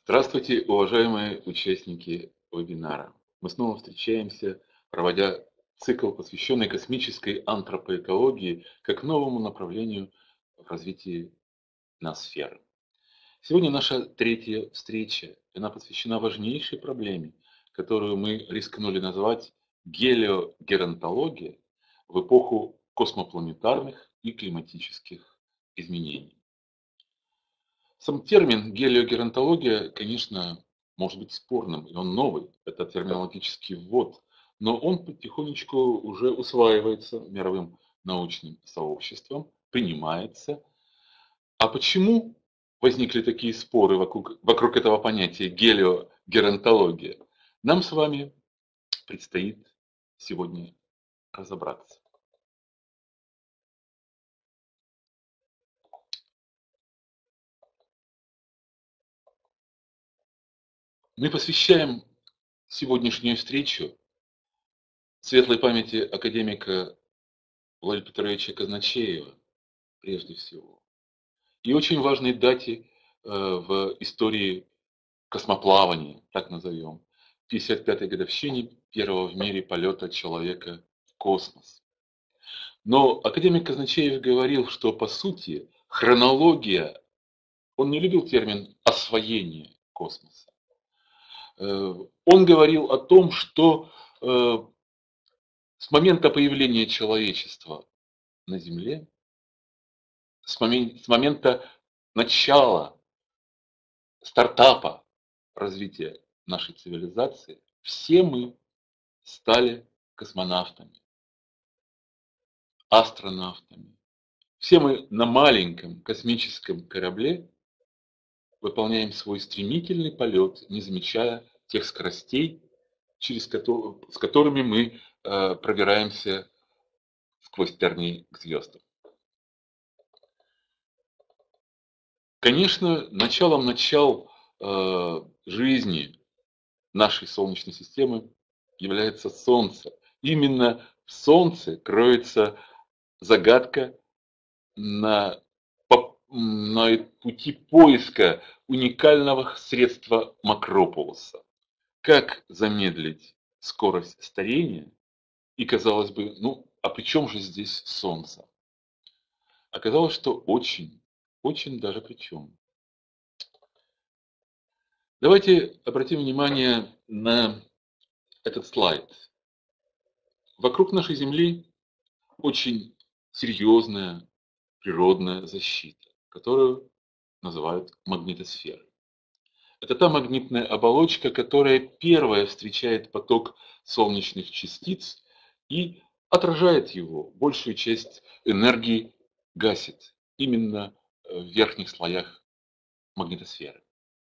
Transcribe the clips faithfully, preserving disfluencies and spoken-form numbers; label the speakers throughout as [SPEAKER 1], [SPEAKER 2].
[SPEAKER 1] Здравствуйте, уважаемые участники вебинара. Мы снова встречаемся, проводя цикл, посвященный космической антропоэкологии как новому направлению в развитии ноосферы. Сегодня наша третья встреча. Она посвящена важнейшей проблеме, которую мы рискнули назвать гелиогеронтология в эпоху космопланетарных и климатических изменений. Сам термин гелиогеронтология, конечно, может быть спорным, и он новый, это терминологический ввод, но он потихонечку уже усваивается мировым научным сообществом, принимается. А почему возникли такие споры вокруг, вокруг этого понятия гелиогеронтология? Нам с вами предстоит сегодня разобраться. Мы посвящаем сегодняшнюю встречу светлой памяти академика Владимира Петровича Казначеева, прежде всего, и очень важной дате э, в истории космоплавания, так назовем, пятьдесят пятой годовщине первого в мире полета человека в космос. Но академик Казначеев говорил, что по сути хронология, он не любил термин освоение космоса. Э, Он говорил о том, что э, с момента появления человечества на Земле, с момента начала стартапа развития нашей цивилизации, все мы стали космонавтами, астронавтами. Все мы на маленьком космическом корабле выполняем свой стремительный полет, не замечая тех скоростей, через которые, с которыми мы э, пробираемся сквозь тернии к звездам. Конечно, началом начал э, жизни нашей Солнечной системы является Солнце. Именно в Солнце кроется загадка на, на пути поиска уникального средства Макропулуса. Как замедлить скорость старения? И казалось бы, ну, а при чем же здесь Солнце? Оказалось, что очень, очень даже при чем. Давайте обратим внимание на этот слайд. Вокруг нашей Земли очень серьезная природная защита, которую называют магнитосферой. Это та магнитная оболочка, которая первая встречает поток солнечных частиц и отражает его. Большую часть энергии гасит именно в верхних слоях магнитосферы.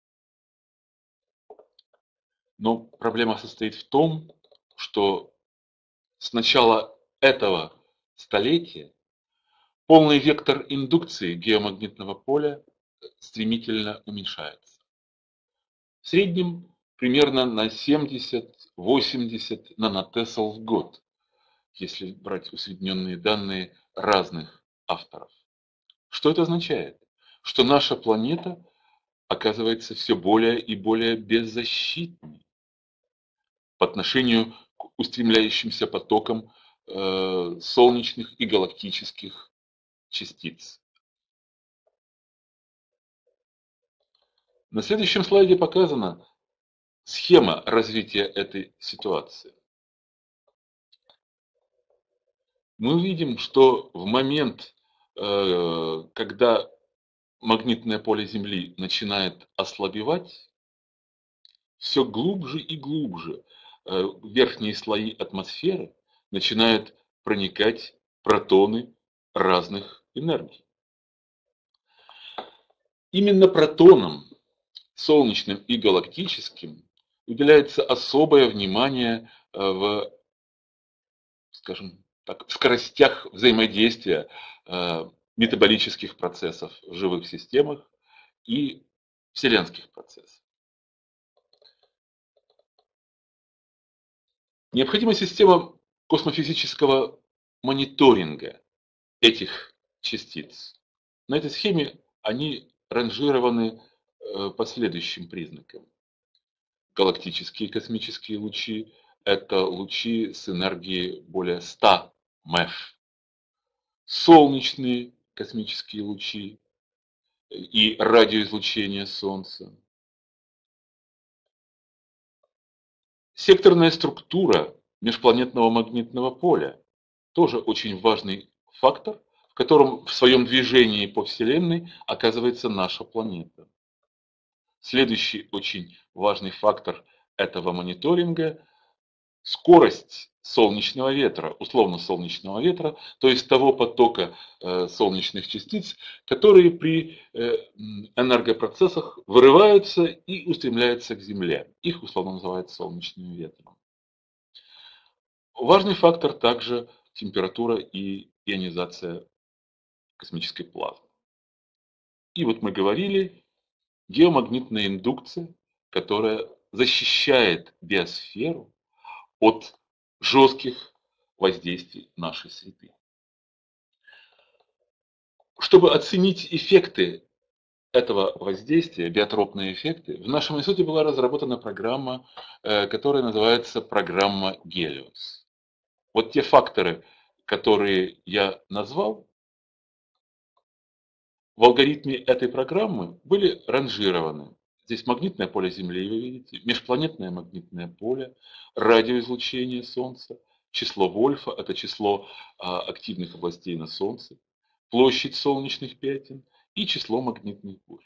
[SPEAKER 1] Но проблема состоит в том, что с начала этого столетия полный вектор индукции геомагнитного поля стремительно уменьшается. В среднем примерно на семьдесят-восемьдесят нанотесл в год, если брать усредненные данные разных авторов. Что это означает? Что наша планета оказывается все более и более беззащитной по отношению к устремляющимся потокам э, солнечных и галактических частиц. На следующем слайде показана схема развития этой ситуации. Мы видим, что в момент, э, когда магнитное поле Земли начинает ослабевать, все глубже и глубже э, в верхние слои атмосферы начинают проникать протоны разных энергий. Именно протонам, солнечным и галактическим, уделяется особое внимание в, скажем так, в скоростях взаимодействия э, метаболических процессов в живых системах и вселенских процессов. Необходима система космофизического мониторинга этих частиц. На этой схеме они ранжированы э, по следующим признакам. Галактические космические лучи — это лучи с энергией более ста МЭФ. Солнечные космические лучи и радиоизлучение Солнца. Секторная структура межпланетного магнитного поля — тоже очень важный фактор, в котором в своем движении по Вселенной оказывается наша планета. Следующий очень важный фактор этого мониторинга — скорость солнечного ветра, условно-солнечного ветра, то есть того потока э, солнечных частиц, которые при э, энергопроцессах вырываются и устремляются к Земле. Их условно называют солнечным ветром. Важный фактор также температура и ионизация космической плазмы. И вот мы говорили, геомагнитная индукция, которая защищает биосферу от жестких воздействий нашей среды. Чтобы оценить эффекты этого воздействия, биотропные эффекты, в нашем институте была разработана программа, которая называется программа Гелиос. Вот те факторы, которые я назвал, в алгоритме этой программы были ранжированы. Здесь магнитное поле Земли, вы видите, межпланетное магнитное поле, радиоизлучение Солнца, число Вольфа — это число а, активных областей на Солнце, площадь солнечных пятен и число магнитных бурь.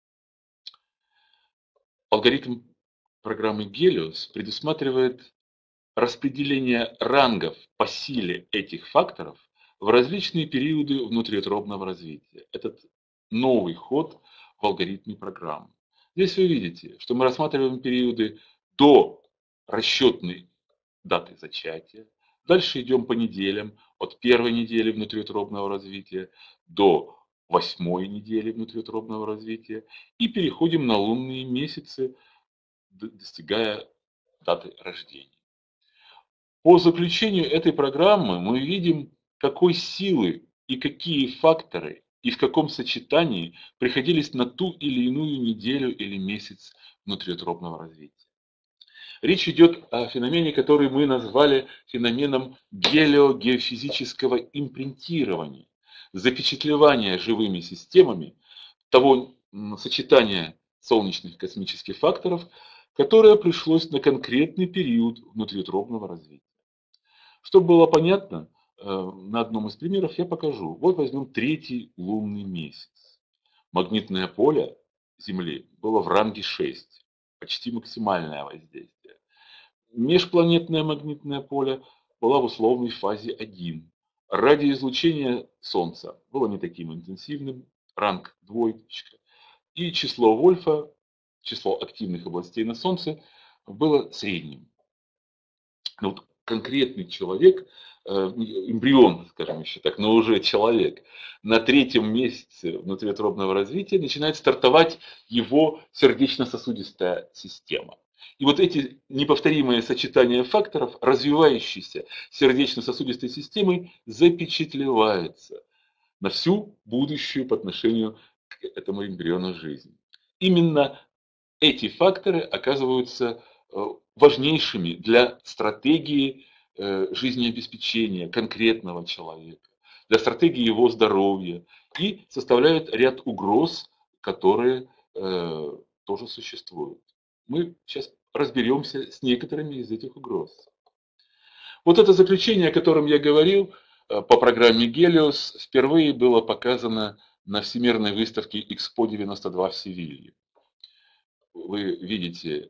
[SPEAKER 1] Алгоритм программы Гелиос предусматривает распределение рангов по силе этих факторов в различные периоды внутриутробного развития. Этот новый ход в алгоритме программы. Здесь вы видите, что мы рассматриваем периоды до расчетной даты зачатия. Дальше идем по неделям, от первой недели внутриутробного развития до восьмой недели внутриутробного развития. И переходим на лунные месяцы, достигая даты рождения. По заключению этой программы мы видим, какой силы и какие факторы и в каком сочетании приходились на ту или иную неделю или месяц внутриутробного развития. Речь идет о феномене, который мы назвали феноменом гелиогеофизического импринтирования, запечатлевания живыми системами того сочетания солнечных космических факторов, которое пришлось на конкретный период внутриутробного развития. Чтобы было понятно, на одном из примеров я покажу. Вот возьмем третий лунный месяц. Магнитное поле Земли было в ранге шесть, почти максимальное воздействие. Межпланетное магнитное поле было в условной фазе один. Радиоизлучение Солнца было не таким интенсивным, ранг двоечка. И число Вольфа, число активных областей на Солнце, было средним. Но вот конкретный человек, эмбрион, скажем еще так, но уже человек, на третьем месяце внутриутробного развития начинает стартовать его сердечно-сосудистая система. И вот эти неповторимые сочетания факторов, развивающейся сердечно-сосудистой системой, запечатлеваются на всю будущую по отношению к этому эмбриону жизни. Именно эти факторы оказываются важнейшими для стратегии жизнеобеспечения конкретного человека, для стратегии его здоровья и составляют ряд угроз, которые тоже существуют. Мы сейчас разберемся с некоторыми из этих угроз. Вот это заключение, о котором я говорил, по программе Гелиос впервые было показано на Всемирной выставке Экспо девяносто два в Севилье. Вы видите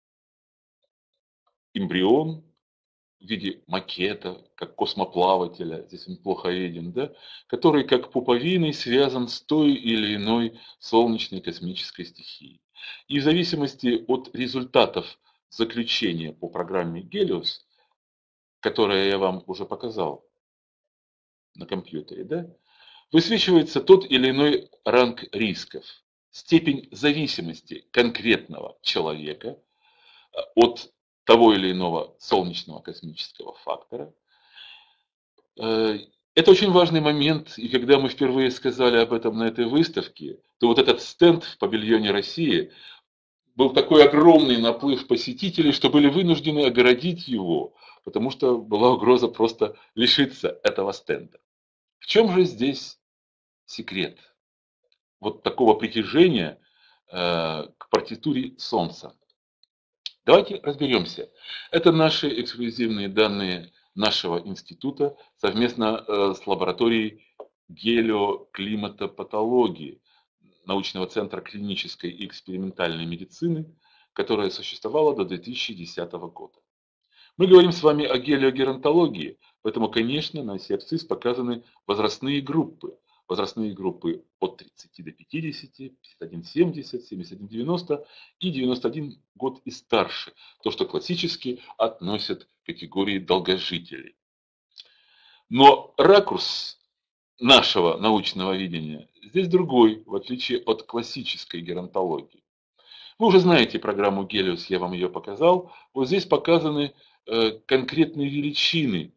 [SPEAKER 1] эмбрион в виде макета, как космоплавателя, здесь он плохо виден, да, который как пуповиной связан с той или иной солнечной космической стихией. И в зависимости от результатов заключения по программе Гелиос, которое я вам уже показал на компьютере, да, высвечивается тот или иной ранг рисков, степень зависимости конкретного человека от того или иного солнечного космического фактора. Это очень важный момент, и когда мы впервые сказали об этом на этой выставке, то вот этот стенд в павильоне России был такой огромный наплыв посетителей, что были вынуждены огородить его, потому что была угроза просто лишиться этого стенда. В чем же здесь секрет вот такого притяжения э, к партитуре Солнца? Давайте разберемся. Это наши эксклюзивные данные нашего института совместно э, с лабораторией гелиоклиматопатологии научного центра клинической и экспериментальной медицины, которая существовала до две тысячи десятого года. Мы говорим с вами о гелиогеронтологии, поэтому, конечно, на сепсис показаны возрастные группы. Возрастные группы от тридцати до пятидесяти, пятьдесят один семьдесят, семьдесят один девяносто и девяносто один год и старше. То, что классически относят к категории долгожителей. Но ракурс нашего научного видения здесь другой, в отличие от классической геронтологии. Вы уже знаете программу Гелиос, я вам ее показал. Вот здесь показаны э, конкретные величины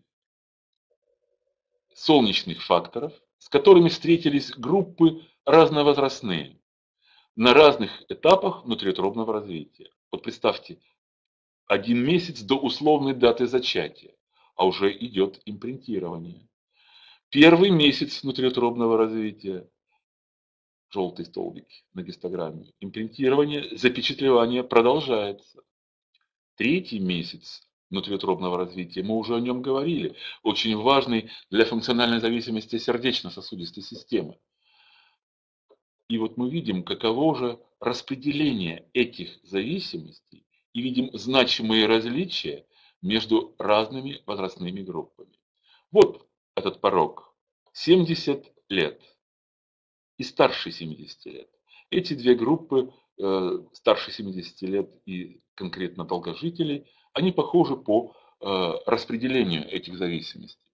[SPEAKER 1] солнечных факторов, с которыми встретились группы разновозрастные на разных этапах внутриутробного развития. Вот представьте, один месяц до условной даты зачатия, а уже идет импринтирование. Первый месяц внутриутробного развития, желтый столбик на гистограмме, импринтирование, запечатлевание продолжается. Третий месяц внутриутробного развития, мы уже о нем говорили, очень важный для функциональной зависимости сердечно-сосудистой системы. И вот мы видим, каково же распределение этих зависимостей и видим значимые различия между разными возрастными группами. Вот этот порог. семьдесят лет и старше семидесяти лет. Эти две группы, э, старше семидесяти лет и конкретно долгожителей, они похожи по э, распределению этих зависимостей.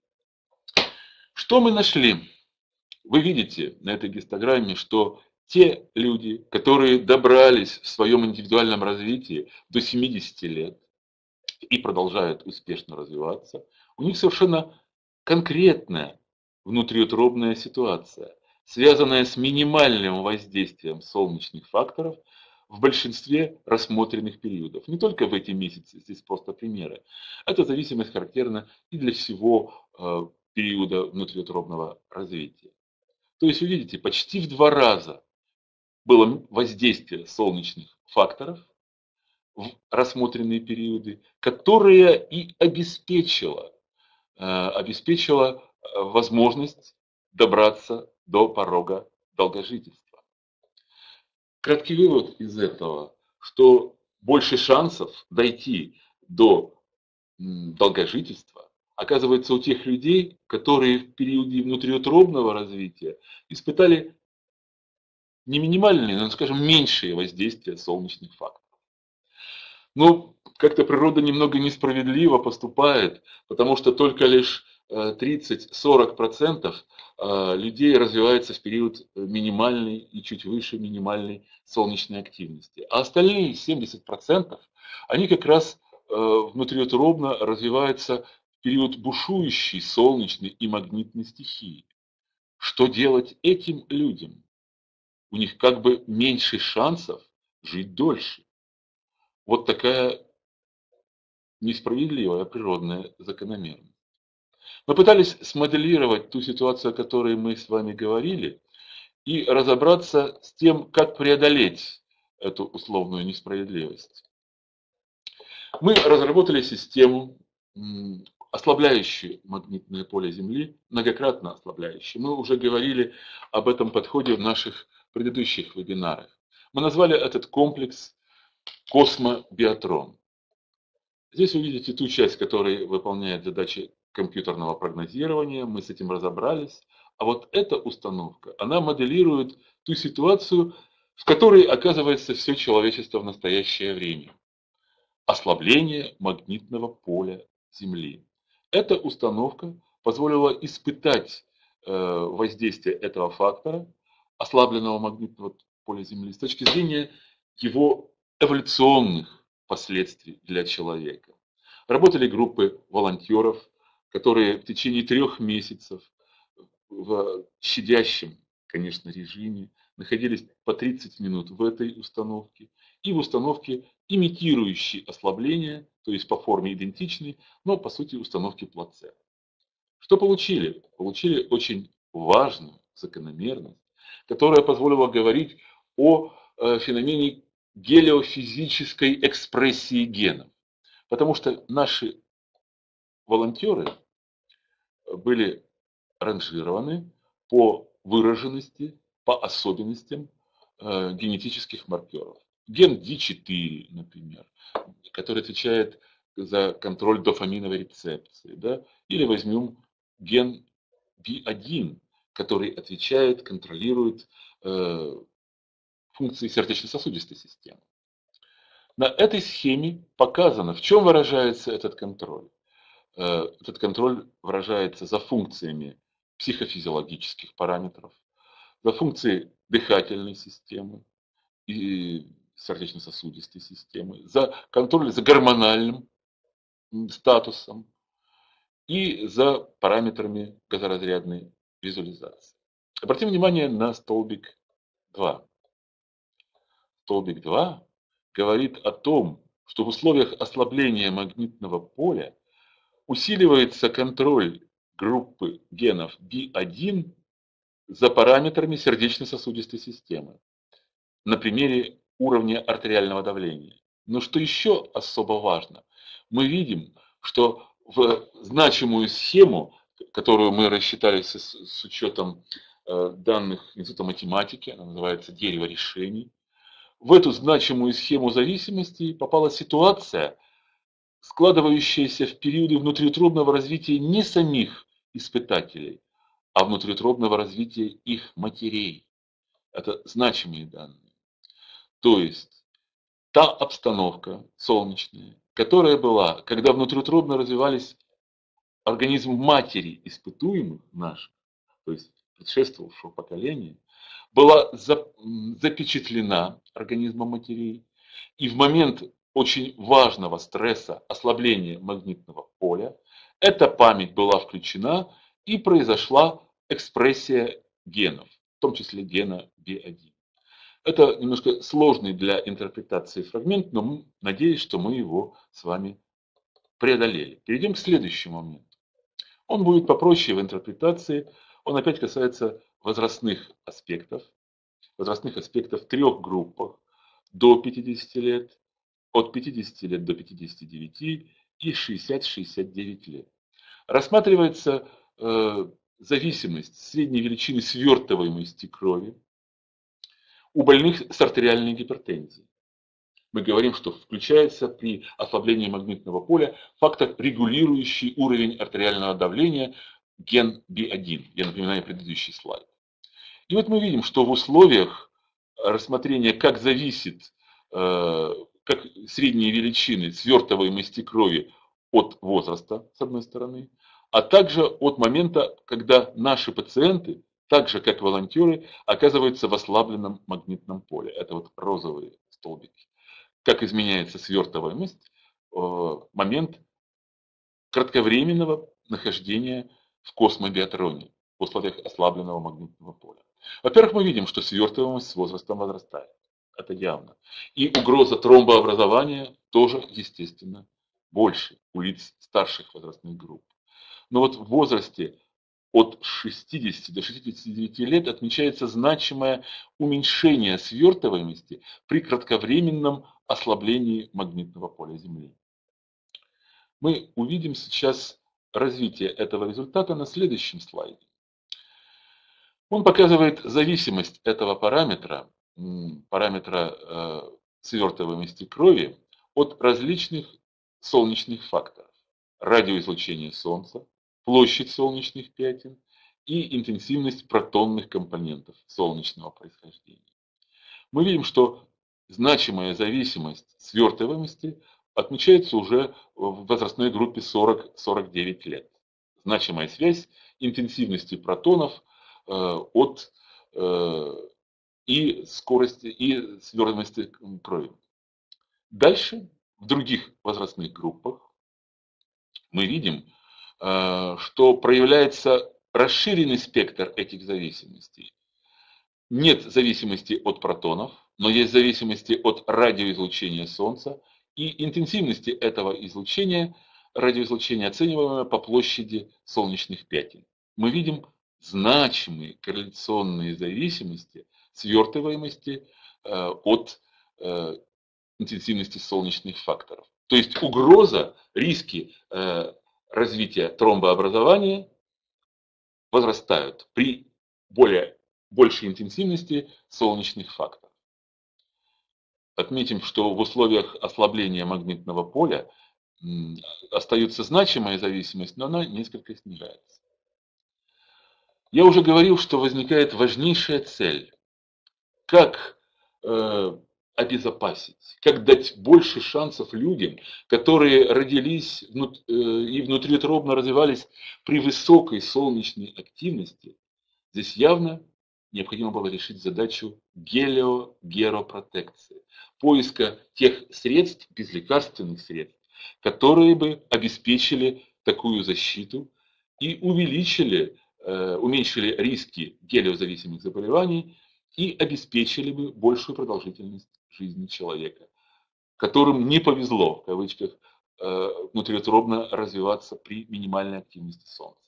[SPEAKER 1] Что мы нашли? Вы видите на этой гистограмме, что те люди, которые добрались в своем индивидуальном развитии до семидесяти лет и продолжают успешно развиваться, у них совершенно конкретная внутриутробная ситуация, связанная с минимальным воздействием солнечных факторов в большинстве рассмотренных периодов. Не только в эти месяцы, здесь просто примеры. Эта зависимость характерна и для всего э, периода внутриутробного развития. То есть, вы видите, почти в два раза было воздействие солнечных факторов в рассмотренные периоды, которое и обеспечило, э, обеспечило возможность добраться до порога долгожительства. Краткий вывод из этого, что больше шансов дойти до долгожительства оказывается у тех людей, которые в периоде внутриутробного развития испытали не минимальные, но, скажем, меньшие воздействия солнечных факторов. Но как-то природа немного несправедливо поступает, потому что только лишь тридцать-сорок процентов людей развивается в период минимальной и чуть выше минимальной солнечной активности. А остальные семьдесят процентов, они как раз внутриутробно развиваются в период бушующей солнечной и магнитной стихии. Что делать этим людям? У них как бы меньше шансов жить дольше. Вот такая несправедливая природная закономерность. Мы пытались смоделировать ту ситуацию, о которой мы с вами говорили, и разобраться с тем, как преодолеть эту условную несправедливость. Мы разработали систему, ослабляющую магнитное поле Земли, многократно ослабляющую. Мы уже говорили об этом подходе в наших предыдущих вебинарах. Мы назвали этот комплекс космобиатрон. Здесь вы видите ту часть, которая выполняет задачи компьютерного прогнозирования, мы с этим разобрались. А вот эта установка, она моделирует ту ситуацию, в которой оказывается все человечество в настоящее время. Ослабление магнитного поля Земли. Эта установка позволила испытать воздействие этого фактора, ослабленного магнитного поля Земли, с точки зрения его эволюционных последствий для человека. Работали группы волонтеров, которые в течение трех месяцев в щадящем, конечно, режиме, находились по тридцать минут в этой установке и в установке, имитирующей ослабление, то есть по форме идентичной, но по сути установки плацебо. Что получили? Получили очень важную закономерность, которая позволила говорить о э, феномене гелиофизической экспрессии генов. Потому что наши волонтеры были ранжированы по выраженности, по особенностям э, генетических маркеров. Ген ди четыре, например, который отвечает за контроль дофаминовой рецепции. Да? Или возьмем ген би один, который отвечает, контролирует э, функции сердечно-сосудистой системы. На этой схеме показано, в чем выражается этот контроль. Этот контроль выражается за функциями психофизиологических параметров, за функцией дыхательной системы и сердечно-сосудистой системы, за контроль за гормональным статусом и за параметрами газоразрядной визуализации. Обратим внимание на столбик два. Столбик два говорит о том, что в условиях ослабления магнитного поля усиливается контроль группы генов би один за параметрами сердечно-сосудистой системы на примере уровня артериального давления. Но что еще особо важно, мы видим, что в значимую схему, которую мы рассчитали с, с учетом э, данных Института математики, она называется «Дерево решений», в эту значимую схему зависимости попала ситуация, складывающиеся в периоды внутриутробного развития не самих испытателей, а внутриутробного развития их матерей. Это значимые данные. То есть та обстановка солнечная, которая была, когда внутриутробно развивались организм матери испытуемых наших, то есть предшествовавшего поколения, была запечатлена организмом матерей, и в момент очень важного стресса, ослабления магнитного поля, эта память была включена и произошла экспрессия генов, в том числе гена би один. Это немножко сложный для интерпретации фрагмент, но надеюсь, что мы его с вами преодолели. Перейдем к следующему моменту. Он будет попроще в интерпретации, он опять касается возрастных аспектов, возрастных аспектов в трех группах до пятидесяти лет, от пятидесяти лет до пятидесяти девяти и шестидесяти-шестидесяти девяти лет. Рассматривается э, зависимость средней величины свертываемости крови у больных с артериальной гипертензией. Мы говорим, что включается при ослаблении магнитного поля фактор, регулирующий уровень артериального давления, ген би один. Я напоминаю предыдущий слайд. И вот мы видим, что в условиях рассмотрения, как зависит, э, как средние величины свертываемости крови от возраста, с одной стороны, а также от момента, когда наши пациенты, так же как волонтеры, оказываются в ослабленном магнитном поле. Это вот розовые столбики. Как изменяется свертываемость в момент кратковременного нахождения в космобиатроне в условиях ослабленного магнитного поля. Во-первых, мы видим, что свертываемость с возрастом возрастает. Это явно. И угроза тромбообразования тоже, естественно, больше у лиц старших возрастных групп. Но вот в возрасте от шестидесяти до шестидесяти девяти лет отмечается значимое уменьшение свертываемости при кратковременном ослаблении магнитного поля Земли. Мы увидим сейчас развитие этого результата на следующем слайде. Он показывает зависимость этого параметра, параметра э, свертываемости крови от различных солнечных факторов. Радиоизлучение Солнца, площадь солнечных пятен и интенсивность протонных компонентов солнечного происхождения. Мы видим, что значимая зависимость свертываемости отмечается уже в возрастной группе сорок-сорок девять лет. Значимая связь интенсивности протонов э, от э, и скорости, и свертываемости крови. Дальше, в других возрастных группах, мы видим, что проявляется расширенный спектр этих зависимостей. Нет зависимости от протонов, но есть зависимости от радиоизлучения Солнца и интенсивности этого излучения, радиоизлучения, оцениваемого по площади солнечных пятен. Мы видим значимые корреляционные зависимости свертываемости э, от э, интенсивности солнечных факторов. То есть угроза, риски э, развития тромбообразования возрастают при более, большей интенсивности солнечных факторов. Отметим, что в условиях ослабления магнитного поля м, остается значимая зависимость, но она несколько снижается. Я уже говорил, что возникает важнейшая цель. Как э, обезопасить, как дать больше шансов людям, которые родились внут, э, и внутриутробно развивались при высокой солнечной активности. Здесь явно необходимо было решить задачу гелио-геропротекции, поиска тех средств, безлекарственных средств, которые бы обеспечили такую защиту и увеличили, э, уменьшили риски гелиозависимых заболеваний и обеспечили бы большую продолжительность жизни человека, которым не повезло, в кавычках, э, внутриутробно развиваться при минимальной активности Солнца.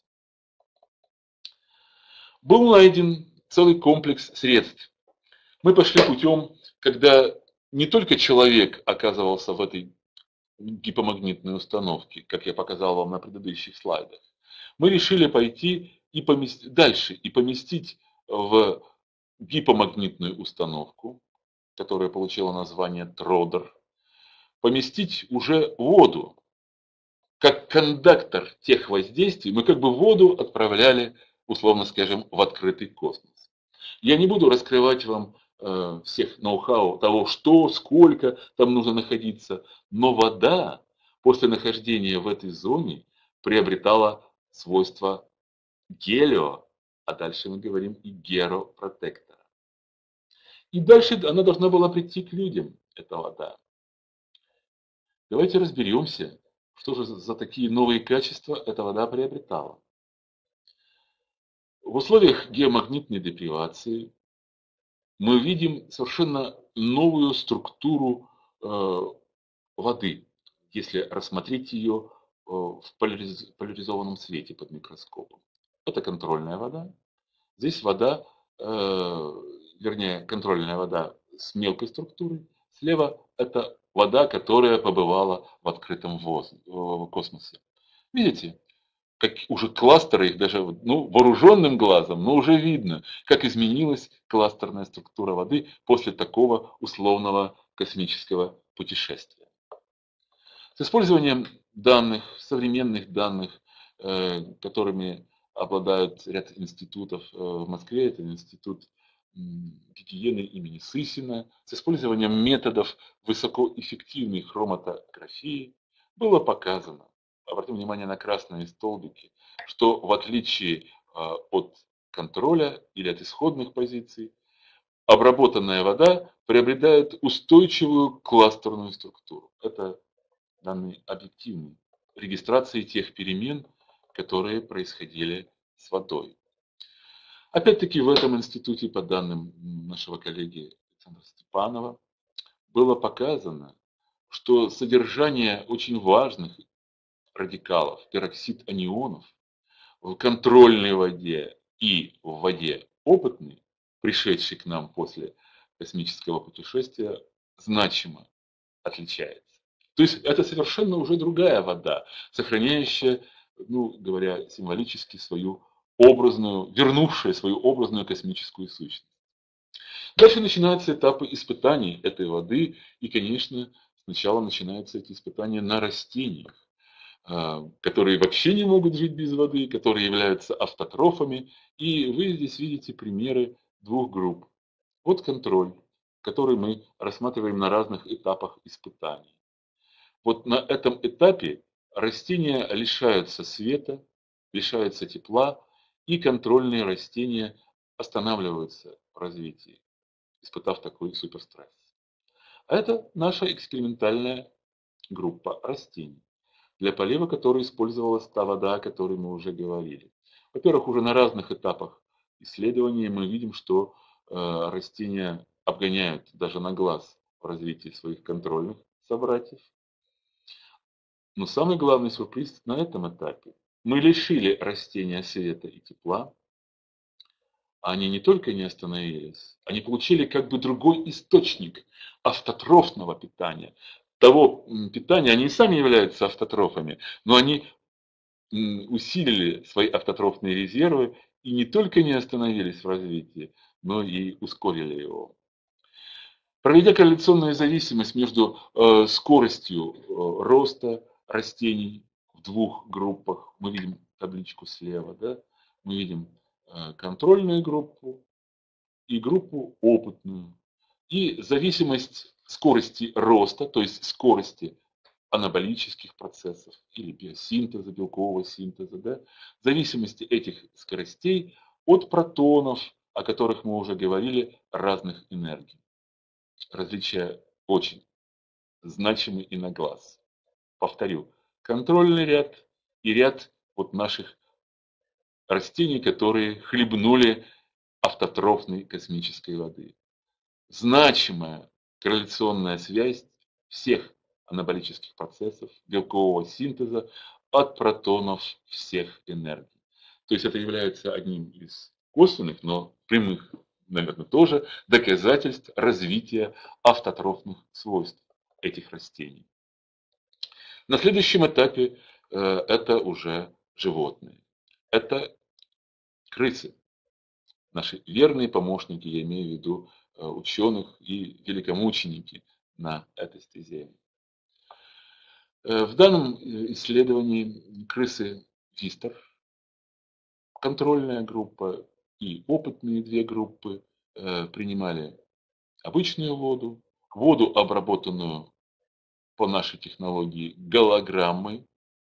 [SPEAKER 1] Был найден целый комплекс средств. Мы пошли путем, когда не только человек оказывался в этой гипомагнитной установке, как я показал вам на предыдущих слайдах. Мы решили пойти и поместить, дальше и поместить в гипомагнитную установку, которая получила название Тродер, поместить уже воду. Как кондуктор тех воздействий, мы как бы воду отправляли, условно скажем, в открытый космос. Я не буду раскрывать вам э, всех ноу-хау того, что, сколько там нужно находиться, но вода после нахождения в этой зоне приобретала свойства гелио, а дальше мы говорим и геропротектора. И дальше она должна была прийти к людям, эта вода. Давайте разберемся, что же за такие новые качества эта вода приобретала. В условиях геомагнитной депривации мы видим совершенно новую структуру э, воды, если рассмотреть ее э, в полярез, поляризованном свете под микроскопом. Это контрольная вода. Здесь вода, э, вернее, контрольная вода с мелкой структурой. Слева это вода, которая побывала в открытом воздухе, в космосе. Видите, как уже кластеры, их даже ну, вооруженным глазом, но уже видно, как изменилась кластерная структура воды после такого условного космического путешествия. С использованием данных, современных данных, э, которыми обладают ряд институтов э, в Москве, это институт гигиены имени Сысина, с использованием методов высокоэффективной хроматографии было показано, обратим внимание на красные столбики, что в отличие от контроля или от исходных позиций, обработанная вода приобретает устойчивую кластерную структуру. Это данные объективные регистрации тех перемен, которые происходили с водой. Опять-таки в этом институте, по данным нашего коллеги Александра Степанова, было показано, что содержание очень важных радикалов, пероксид анионов, в контрольной воде и в воде опытной, пришедшей к нам после космического путешествия, значимо отличается. То есть это совершенно уже другая вода, сохраняющая, ну, говоря символически, свою образную, вернувшая свою образную космическую сущность. Дальше начинаются этапы испытаний этой воды, и, конечно, сначала начинаются эти испытания на растениях, которые вообще не могут жить без воды, которые являются автотрофами. И вы здесь видите примеры двух групп. Вот контроль, который мы рассматриваем на разных этапах испытаний. Вот на этом этапе растения лишаются света, лишаются тепла, и контрольные растения останавливаются в развитии, испытав такой суперстресс. А это наша экспериментальная группа растений, для полива которой использовалась та вода, о которой мы уже говорили. Во-первых, уже на разных этапах исследования мы видим, что э, растения обгоняют даже на глаз в развитии своих контрольных собратьев. Но самый главный сюрприз на этом этапе. Мы лишили растения света и тепла. Они не только не остановились, они получили как бы другой источник автотрофного питания. Того питания, они сами являются автотрофами, но они усилили свои автотрофные резервы и не только не остановились в развитии, но и ускорили его. Проведя корреляционную зависимость между э, скоростью э, роста растений в двух группах, мы видим табличку слева, да, мы видим э, контрольную группу и группу опытную. И зависимость скорости роста, то есть скорости анаболических процессов или биосинтеза, белкового синтеза, да, зависимости этих скоростей от протонов, о которых мы уже говорили, разных энергий. Различия очень значимы и на глаз. Повторю, контрольный ряд и ряд вот наших растений, которые хлебнули автотрофной космической воды. Значимая корреляционная связь всех анаболических процессов, белкового синтеза от протонов всех энергий. То есть это является одним из косвенных, но прямых, наверное, тоже доказательств развития автотрофных свойств этих растений. На следующем этапе э, это уже животные. Это крысы. Наши верные помощники, я имею в виду э, ученых и великомученики на этой стезе. Э, в данном исследовании крысы Вистер, контрольная группа и опытные две группы э, принимали обычную воду, воду, обработанную по нашей технологии голограммой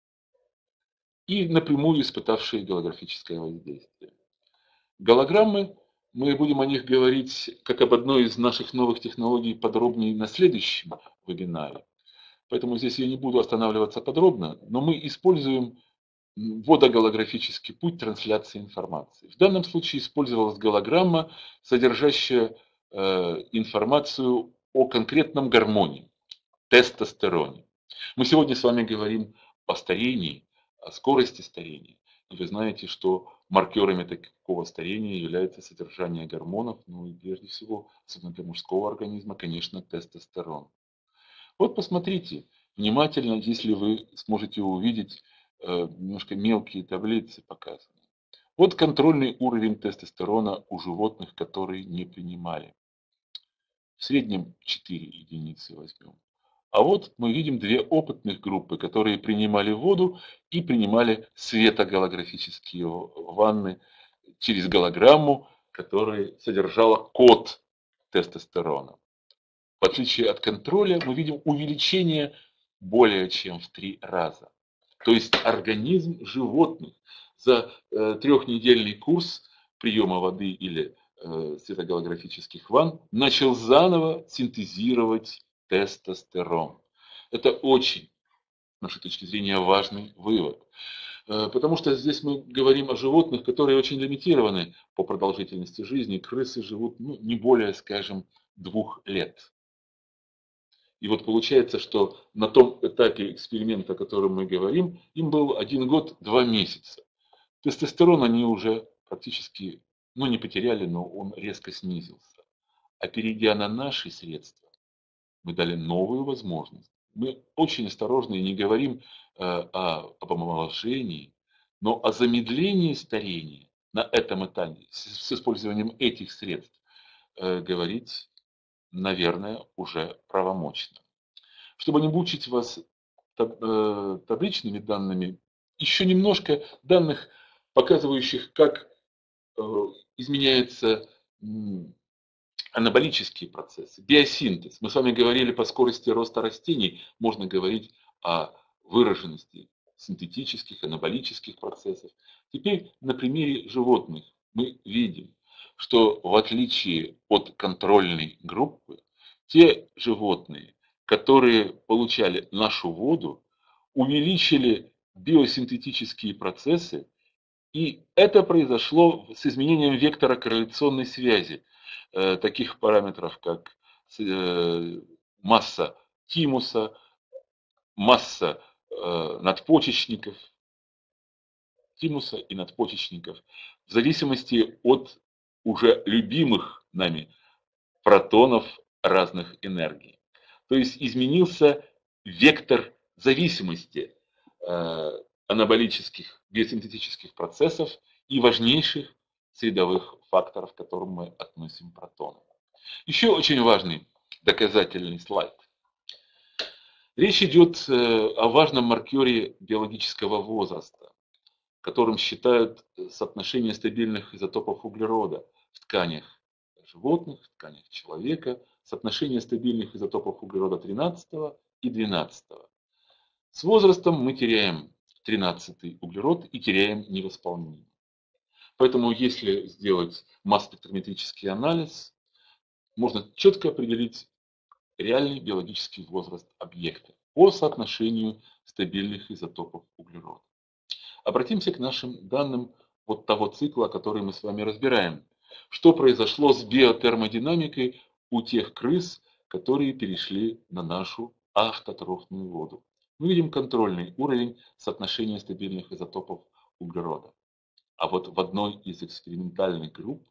[SPEAKER 1] и напрямую испытавшие голографическое воздействие. Голограммы, мы будем о них говорить как об одной из наших новых технологий подробнее на следующем вебинаре. Поэтому здесь я не буду останавливаться подробно, но мы используем водоголографический путь трансляции информации. В данном случае использовалась голограмма, содержащая э, информацию о конкретном гормоне, тестостероне. Мы сегодня с вами говорим о старении, о скорости старения. И вы знаете, что маркерами такого старения является содержание гормонов, ну и прежде всего, особенно для мужского организма, конечно, тестостерон. Вот посмотрите внимательно, если вы сможете увидеть э, немножко мелкие таблицы показаны. Вот контрольный уровень тестостерона у животных, которые не принимали. В среднем четыре единицы возьмем. А вот мы видим две опытных группы, которые принимали воду и принимали светоголографические ванны через голограмму, которая содержала код тестостерона. В отличие от контроля, мы видим увеличение более чем в три раза. То есть организм животных за э, трехнедельный курс приема воды или э, светоголографических ванн начал заново синтезировать тестостерон. Это очень, с нашей точки зрения, важный вывод. Э, потому что здесь мы говорим о животных, которые очень лимитированы по продолжительности жизни. Крысы живут ну, не более, скажем, двух лет. И вот получается, что на том этапе эксперимента, о котором мы говорим, им был один год, два месяца. Тестостерон они уже практически, ну не потеряли, но он резко снизился. А перейдя на наши средства, мы дали новую возможность. Мы очень осторожны и не говорим э, о, об омоложении, но о замедлении старения на этом этапе с, с использованием этих средств э, говорить, наверное, уже правомочно. Чтобы не мучить вас табличными данными, еще немножко данных, показывающих, как изменяются анаболические процессы, биосинтез. Мы с вами говорили по скорости роста растений, можно говорить о выраженности синтетических, анаболических процессов. Теперь на примере животных мы видим, что в отличие от контрольной группы, те животные, которые получали нашу воду, увеличили биосинтетические процессы И это произошло с изменением вектора корреляционной связи э, таких параметров, как э, масса тимуса, масса э, надпочечников, тимуса и надпочечников, в зависимости от уже любимых нами протонов разных энергий. То есть изменился вектор зависимости э, анаболических биосинтетических процессов и важнейших средовых факторов, к которым мы относим протоны. Еще очень важный доказательный слайд. Речь идет э, о важном маркере биологического возраста, которым считают соотношение стабильных изотопов углерода в тканях животных, в тканях человека, соотношение стабильных изотопов углерода тринадцатого и двенадцатого. С возрастом мы теряем тринадцатый углерод и теряем невосполнимый. Поэтому если сделать масс-спектрометрический анализ, можно четко определить реальный биологический возраст объекта по соотношению стабильных изотопов углерода. Обратимся к нашим данным вот того цикла, который мы с вами разбираем. Что произошло с биотермодинамикой у тех крыс, которые перешли на нашу автотрофную воду? Мы видим контрольный уровень соотношения стабильных изотопов углерода. А вот в одной из экспериментальных групп,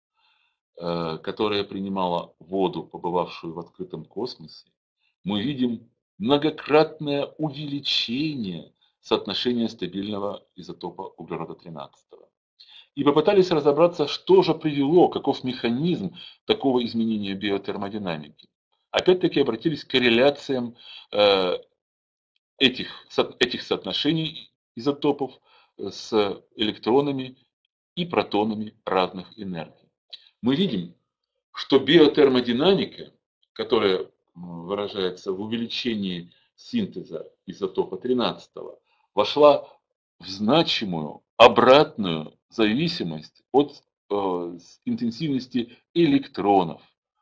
[SPEAKER 1] которая принимала воду, побывавшую в открытом космосе, мы видим многократное увеличение соотношения стабильного изотопа углерода тринадцатого. И попытались разобраться, что же привело, каков механизм такого изменения биотермодинамики. Опять-таки обратились к корреляциям э, этих, этих соотношений изотопов с электронами и протонами разных энергий. Мы видим, что биотермодинамика, которая выражается в увеличении синтеза изотопа тринадцатого, вошла в значимую обратную зависимость от э, интенсивности электронов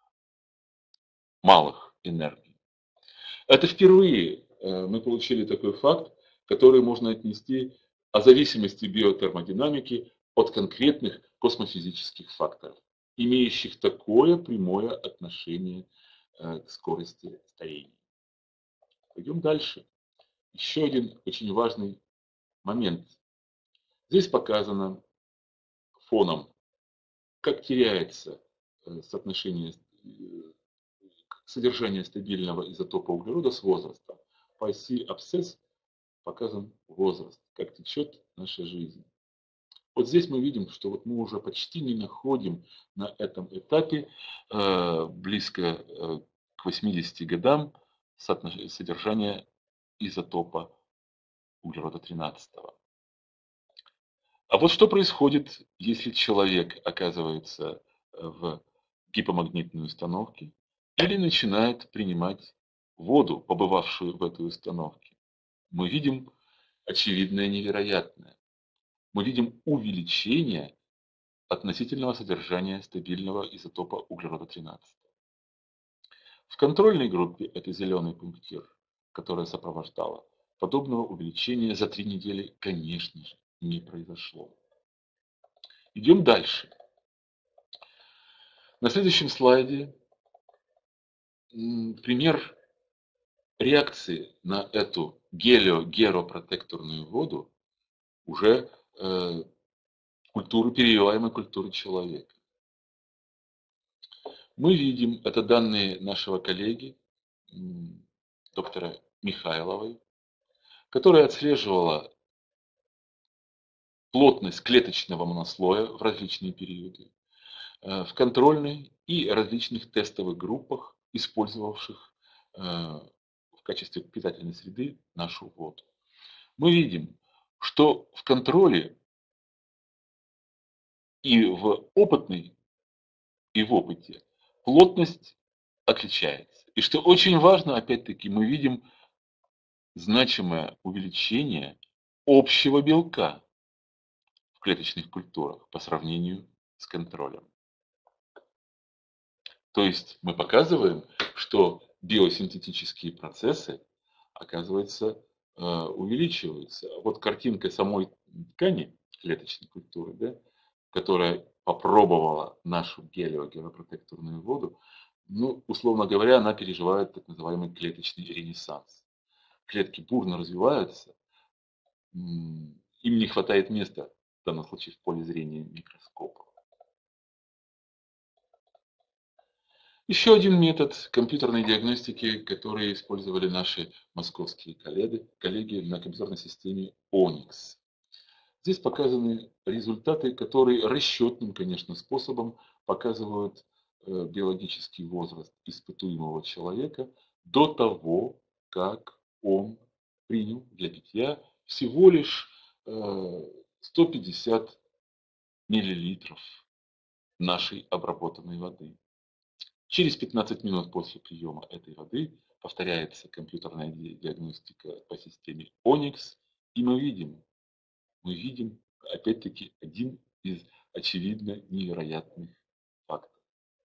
[SPEAKER 1] малых энергий. Это впервые э, мы получили такой факт, который можно отнести о зависимости биотермодинамики от конкретных космофизических факторов, имеющих такое прямое отношение э, к скорости старения. Пойдем дальше. Еще один очень важный момент. Здесь показано фоном, как теряется э, соотношение э, содержания стабильного изотопа углерода с возрастом. По оси абсцесс показан возраст, как течет наша жизнь. Вот здесь мы видим, что вот мы уже почти не находим на этом этапе э, близко э, к восьмидесяти годам содержания изотопа углерода тринадцатого. А вот что происходит, если человек оказывается в гипомагнитной установке или начинает принимать воду, побывавшую в этой установке? Мы видим очевидное невероятное. Мы видим увеличение относительного содержания стабильного изотопа углерода тринадцатого. В контрольной группе, это зеленый пунктир, которая сопровождала, подобного увеличения за три недели, конечно же, не произошло. Идем дальше. На следующем слайде пример реакции на эту гелио-геропротекторную воду уже э, культуры, переливаемой культуры человека. Мы видим, это данные нашего коллеги, доктора Михайловой, которая отслеживала плотность клеточного монослоя в различные периоды, в контрольной и различных тестовых группах, использовавших в качестве питательной среды нашу воду. Мы видим, что в контроле и в опытной, и в опыте плотность отличается. И что очень важно, опять-таки, мы видим значимое увеличение общего белка в клеточных культурах по сравнению с контролем. То есть мы показываем, что биосинтетические процессы, оказывается, э, увеличиваются. Вот картинка самой ткани клеточной культуры, да, которая попробовала нашу гелиогенопротекторную воду, ну, условно говоря, она переживает так называемый клеточный ренессанс. Клетки бурно развиваются, м, им не хватает места, в данном случае в поле зрения микроскопа. Еще один метод компьютерной диагностики, который использовали наши московские коллеги, коллеги на компьютерной системе оникс. Здесь показаны результаты, которые расчетным, конечно, способом показывают э, биологический возраст испытуемого человека до того, как он принял для питья всего лишь э, сто пятьдесят миллилитров нашей обработанной воды. Через пятнадцать минут после приема этой воды повторяется компьютерная диагностика по системе оникс, и мы видим, мы видим, опять-таки, один из очевидно невероятных фактов.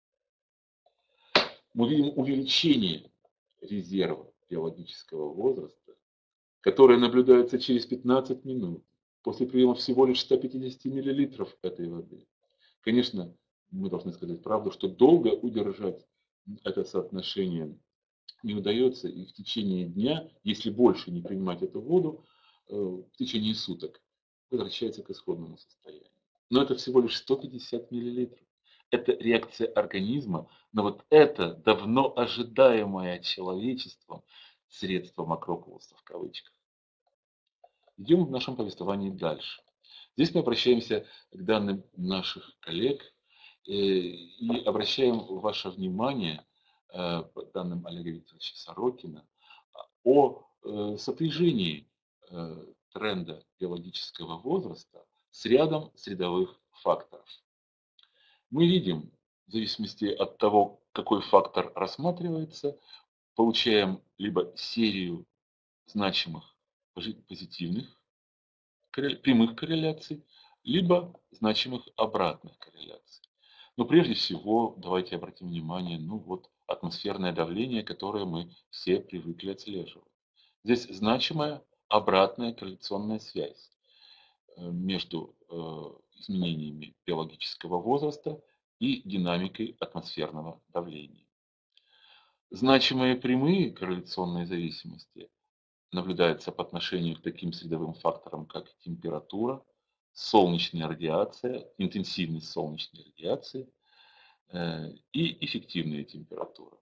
[SPEAKER 1] Мы видим увеличение резерва биологического возраста, которое наблюдается через пятнадцать минут после приема всего лишь ста пятидесяти миллилитров этой воды. Конечно, мы должны сказать правду, что долго удержать это соотношение не удается, и в течение дня, если больше не принимать эту воду, э, в течение суток возвращается к исходному состоянию. Но это всего лишь сто пятьдесят миллилитров. Это реакция организма на вот это давно ожидаемое человечеством средство Макрополоса в кавычках. Идем в нашем повествовании дальше. Здесь мы обращаемся к данным наших коллег э, и обращаем ваше внимание э, по данным Олега Викторовича Сорокина о э, сопряжении э, тренда биологического возраста с рядом средовых факторов. Мы видим, в зависимости от того, какой фактор рассматривается, получаем либо серию значимых позитивных прямых корреляций, либо значимых обратных корреляций. Но прежде всего, давайте обратим внимание, ну вот, атмосферное давление, которое мы все привыкли отслеживать. Здесь значимая обратная корреляционная связь между изменениями биологического возраста и динамикой атмосферного давления. Значимые прямые корреляционные зависимости наблюдается по отношению к таким средовым факторам, как температура, солнечная радиация, интенсивность солнечной радиации э, и эффективная температура.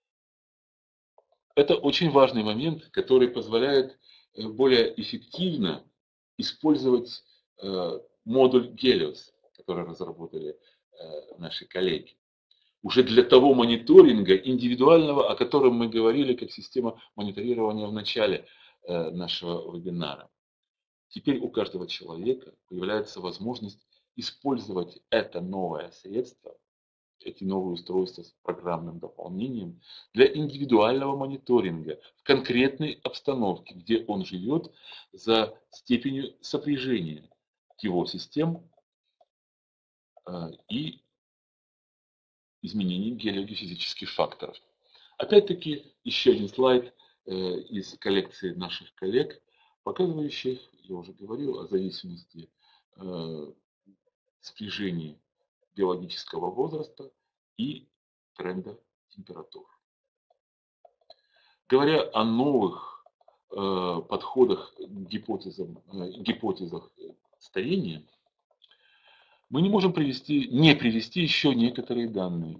[SPEAKER 1] Это очень важный момент, который позволяет более эффективно использовать э, модуль Helios, который разработали э, наши коллеги. Уже для того мониторинга индивидуального, о котором мы говорили, как система мониторирования в начале нашего вебинара. Теперь у каждого человека появляется возможность использовать это новое средство, эти новые устройства с программным дополнением для индивидуального мониторинга в конкретной обстановке, где он живет, за степенью сопряжения его систем и изменений геологофизических факторов. Опять-таки, еще один слайд из коллекции наших коллег, показывающих, я уже говорил, о зависимости сближения биологического возраста и тренда температур. Говоря о новых подходах к гипотезам, гипотезах старения, мы не можем привести, не привести еще некоторые данные.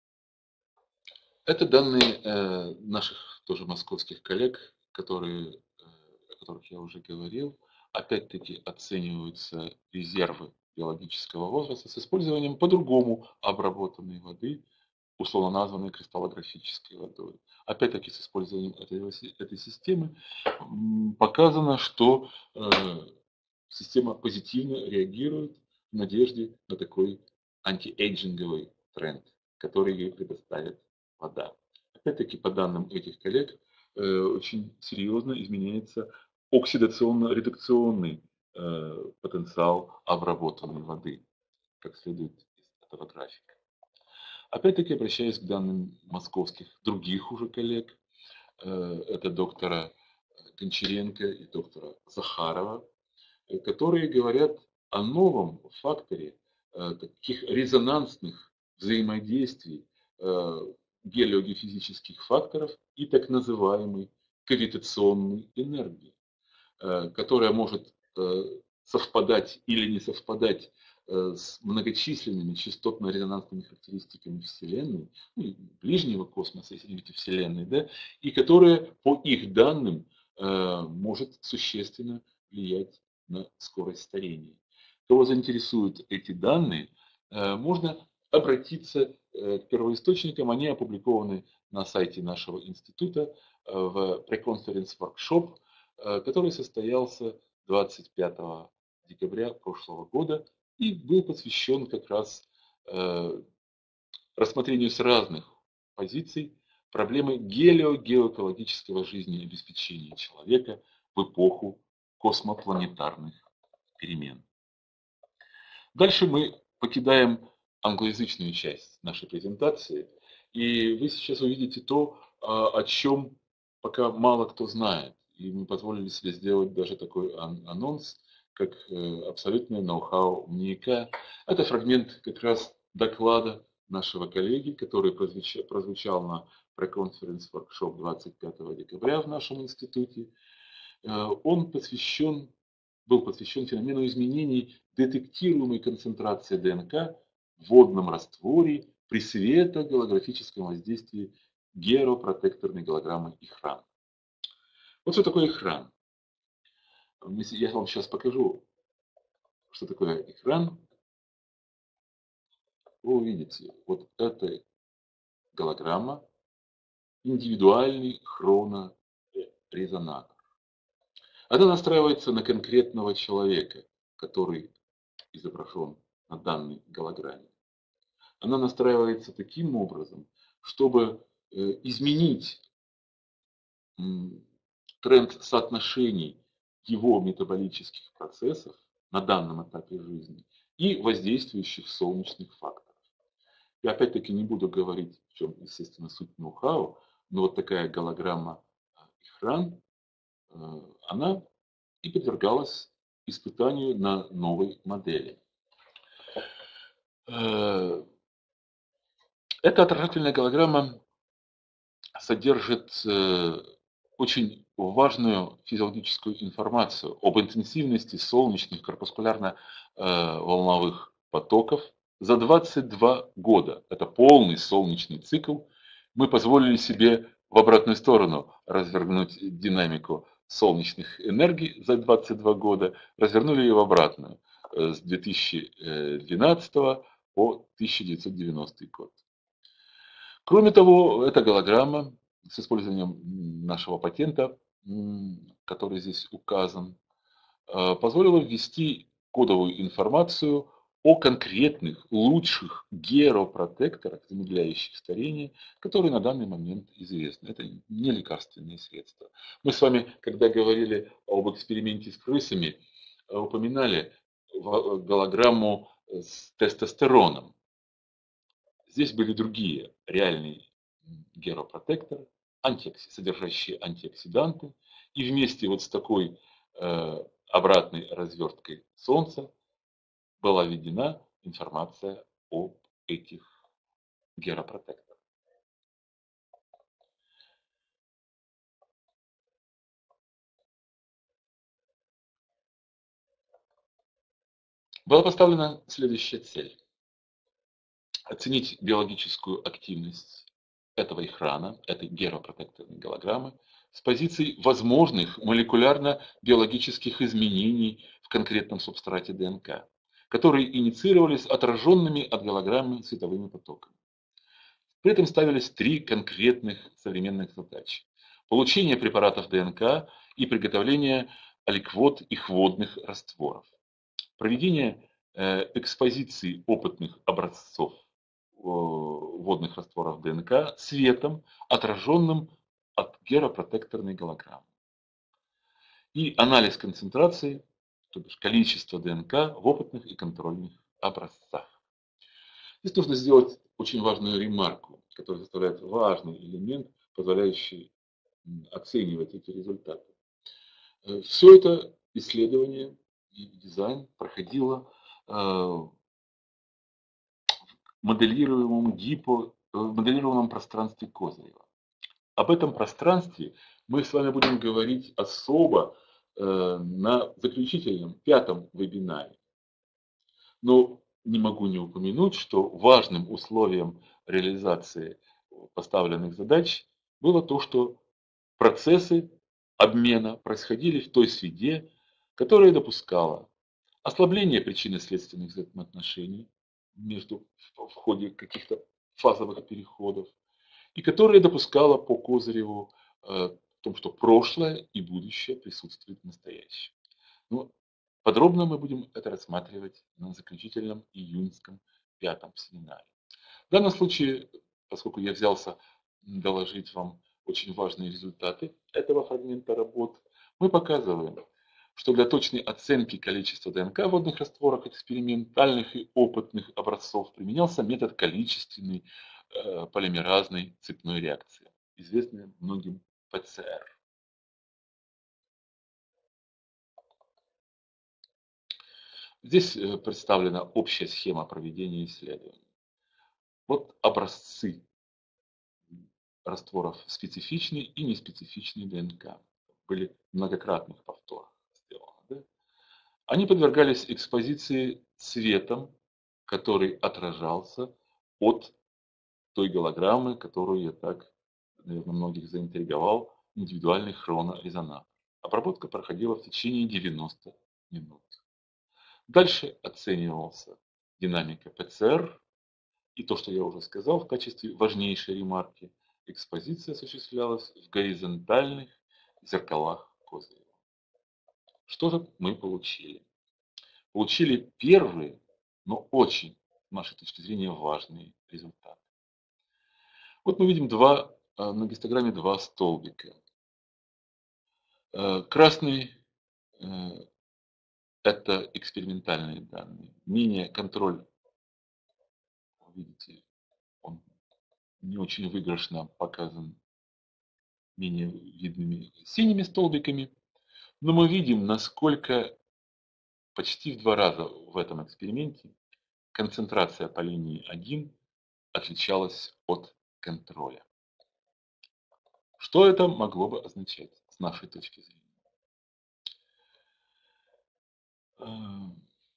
[SPEAKER 1] Это данные э, наших тоже московских коллег, которые, э, о которых я уже говорил. Опять-таки оцениваются резервы биологического возраста с использованием по-другому обработанной воды, условно названной кристаллографической водой. Опять-таки с использованием этой, этой системы показано, что э, система позитивно реагирует в надежде на такой антиэйджинговый тренд, который ей предоставит вода. Опять-таки, по данным этих коллег, очень серьезно изменяется оксидационно-редукционный потенциал обработанной воды, как следует из этого графика. Опять-таки, обращаясь к данным московских других уже коллег, это доктора Гончаренко и доктора Захарова, которые говорят о новом факторе таких резонансных взаимодействий гелиогеофизических факторов и так называемой кавитационной энергии, которая может совпадать или не совпадать с многочисленными частотно-резонансными характеристиками Вселенной, ну, ближнего космоса, если видите, Вселенной, да, и которая, по их данным, может существенно влиять на скорость старения. Кого заинтересуют эти данные, можно обратиться к первоисточникам, они опубликованы на сайте нашего института в преконференц воркшоп, который состоялся двадцать пятого декабря прошлого года и был посвящен как раз рассмотрению с разных позиций проблемы гелио-геоэкологического жизнеобеспечения человека в эпоху космопланетарных перемен. Дальше мы покидаем англоязычную часть нашей презентации, и вы сейчас увидите то, о чем пока мало кто знает. И мы позволили себе сделать даже такой анонс, как абсолютное ноу-хау МНИИКа. Это фрагмент как раз доклада нашего коллеги, который прозвучал, прозвучал на преконференц воркшоп двадцать пятого декабря в нашем институте. Он посвящен, был посвящен феномену изменений детектируемой концентрации ДНК в водном растворе при светоголографическом воздействии геропротекторной голограммы Ихран. Вот что такое Ихран. Я вам сейчас покажу, что такое Ихран. Вы увидите, вот это голограмма, индивидуальный хронорезонатор. Она настраивается на конкретного человека, который изображен на данной голограмме. Она настраивается таким образом, чтобы изменить тренд соотношений его метаболических процессов на данном этапе жизни и воздействующих солнечных факторов. Я опять-таки не буду говорить, в чем, естественно, суть ноу-хау, но вот такая голограмма Ихран, она и подвергалась испытанию на новой модели. Эта отражательная голограмма содержит очень важную физиологическую информацию об интенсивности солнечных корпускулярно-волновых потоков. За двадцать два года, это полный солнечный цикл, мы позволили себе в обратную сторону развернуть динамику солнечных энергий за двадцать два года, развернули ее в обратную с две тысячи двенадцатого по тысяча девятьсот девяностый год. Кроме того, эта голограмма с использованием нашего патента, который здесь указан, позволила ввести кодовую информацию о конкретных лучших геропротекторах, замедляющих старение, которые на данный момент известны. Это не лекарственные средства. Мы с вами, когда говорили об эксперименте с крысами, упоминали голограмму с тестостероном. Здесь были другие реальные геропротекторы, содержащие антиоксиданты, и вместе вот с такой э, обратной разверткой Солнца была введена информация об этих геропротекторах. Была поставлена следующая цель. Оценить биологическую активность этого Ихрана, этой геропротекторной голограммы, с позиции возможных молекулярно-биологических изменений в конкретном субстрате ДНК, которые инициировались отраженными от голограммы световыми потоками. При этом ставились три конкретных современных задачи. Получение препаратов ДНК и приготовление аликвот их водных растворов. Проведение экспозиции опытных образцов водных растворов ДНК светом, отраженным от геропротекторной голограммы. И анализ концентрации, то есть количество ДНК в опытных и контрольных образцах. Здесь нужно сделать очень важную ремарку, которая составляет важный элемент, позволяющий оценивать эти результаты. Все это исследование и дизайн проходило э, в моделируемом гипо, э, в моделируемом пространстве Козырева. Об этом пространстве мы с вами будем говорить особо э, на заключительном пятом вебинаре. Но не могу не упомянуть, что важным условием реализации поставленных задач было то, что процессы обмена происходили в той среде, которая допускала ослабление причинно-следственных взаимоотношений между, в ходе каких-то фазовых переходов, и которая допускала по Козыреву э, в том, что прошлое и будущее присутствуют в настоящем. Ну, подробно мы будем это рассматривать на заключительном июньском пятом семинаре. В данном случае, поскольку я взялся доложить вам очень важные результаты этого фрагмента работ, мы показываем, что для точной оценки количества ДНК в водных растворах экспериментальных и опытных образцов применялся метод количественной э, полимеразной цепной реакции, известный многим ПЦР. Здесь э, представлена общая схема проведения исследований. Вот образцы растворов специфичной и неспецифичной ДНК. Были в многократных повторах сделаны. Да? Они подвергались экспозиции цветом, который отражался от той голограммы, которую я так, наверное, многих заинтриговал, индивидуальный хронорезонатор. Обработка проходила в течение девяноста минут. Дальше оценивался динамика ПЦР и то, что я уже сказал в качестве важнейшей ремарки, экспозиция осуществлялась в горизонтальных зеркалах Козырева. Что же мы получили? Получили первые, но очень, с нашей точки зрения, важные результаты. Вот мы видим два, на гистограмме два столбика. Красный – это экспериментальные данные. Менее контроль, видите, он не очень выигрышно показан менее видными синими столбиками. Но мы видим, насколько почти в два раза в этом эксперименте концентрация по линии один отличалась от контроля. Что это могло бы означать с нашей точки зрения?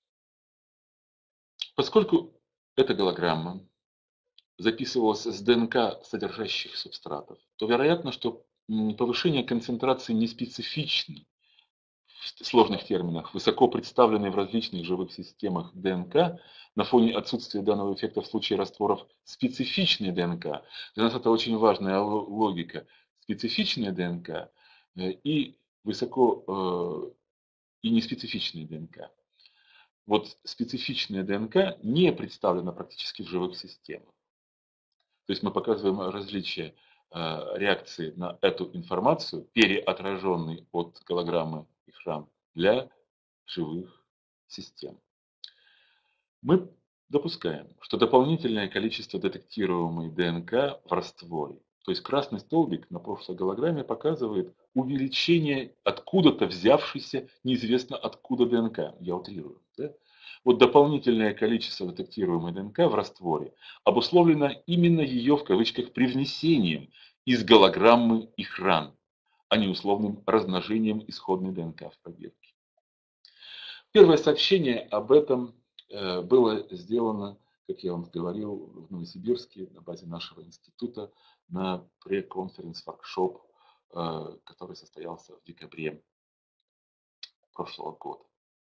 [SPEAKER 1] Поскольку эта голограмма записывалась с ДНК содержащих субстратов, то вероятно, что повышение концентрации не специфично в сложных терминах, высоко представленной в различных живых системах ДНК на фоне отсутствия данного эффекта в случае растворов специфичной ДНК. Для нас это очень важная логика. Специфичная ДНК и высоко и неспецифичная ДНК. Вот специфичная ДНК не представлена практически в живых системах. То есть мы показываем различия реакции на эту информацию, переотраженной от голограммы и храм, для живых систем. Мы допускаем, что дополнительное количество детектируемой ДНК в растворе, то есть красный столбик на прошлой голограмме показывает увеличение откуда-то взявшейся неизвестно откуда ДНК, я утрирую. Да? Вот дополнительное количество детектируемой ДНК в растворе обусловлено именно ее, в кавычках, привнесением из голограммы их ран, а не условным размножением исходной ДНК в пробирке. Первое сообщение об этом было сделано, как я вам говорил, в Новосибирске на базе нашего института на пресс-конференц-воркшоп, который состоялся в декабре прошлого года.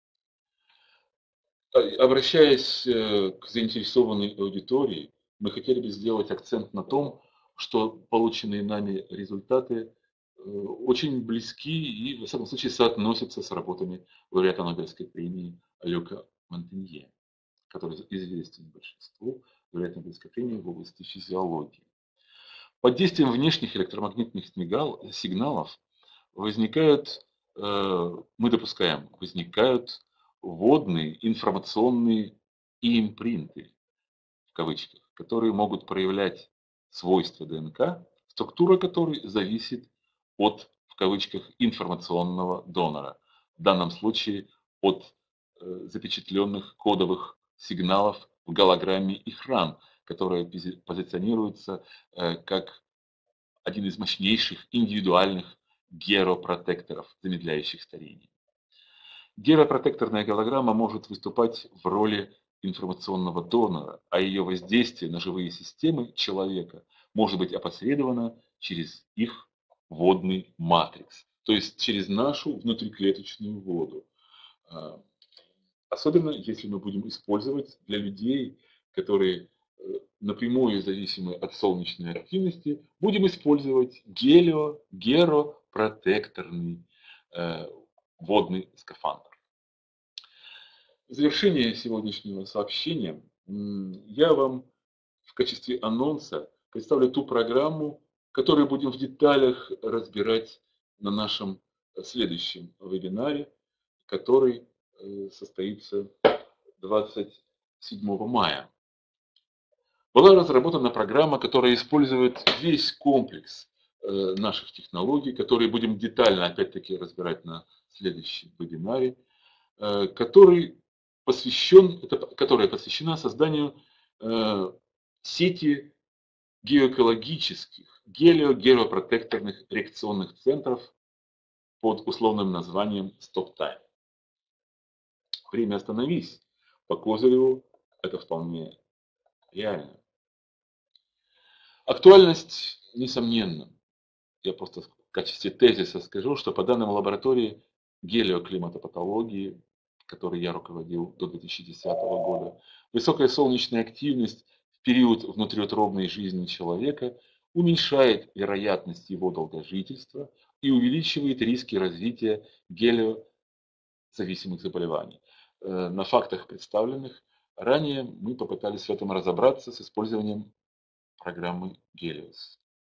[SPEAKER 1] Обращаясь к заинтересованной аудитории, мы хотели бы сделать акцент на том, что полученные нами результаты очень близки и, в всяком случае, соотносятся с работами лауреата Нобелевской премии Люка Монтенье, который известен большинству, лауреат Нобелевской премии в области физиологии. Под действием внешних электромагнитных сигналов возникают, мы допускаем, возникают водные информационные импринты, в кавычках, которые могут проявлять свойства ДНК, структура которой зависит от, в кавычках информационного донора, в данном случае от э, запечатленных кодовых сигналов в голограмме экран, которая позиционируется э, как один из мощнейших индивидуальных геропротекторов, замедляющих старение. Геропротекторная голограмма может выступать в роли информационного донора, а ее воздействие на живые системы человека может быть опосредовано через их водный матрикс, то есть через нашу внутриклеточную воду. Особенно если мы будем использовать для людей, которые напрямую зависимы от солнечной активности, будем использовать гелио, геропротекторный э, водный скафандр. В завершение сегодняшнего сообщения я вам в качестве анонса представлю ту программу, которую будем в деталях разбирать на нашем следующем вебинаре, который состоится двадцать седьмого мая. Была разработана программа, которая использует весь комплекс наших технологий, которые будем детально опять-таки разбирать на следующем вебинаре, который посвящен, которая посвящена созданию э, сети геоэкологических, гелио-геропротекторных реакционных центров под условным названием StopTime. Время остановись. По Козыреву это вполне реально. Актуальность несомненна. Я просто в качестве тезиса скажу, что по данным лаборатории гелиоклиматопатологии, которой я руководил до две тысячи десятого года, высокая солнечная активность в период внутриутробной жизни человека уменьшает вероятность его долгожительства и увеличивает риски развития гелиозависимых заболеваний. На фактах, представленных ранее, мы попытались в этом разобраться с использованием программы Гелиос.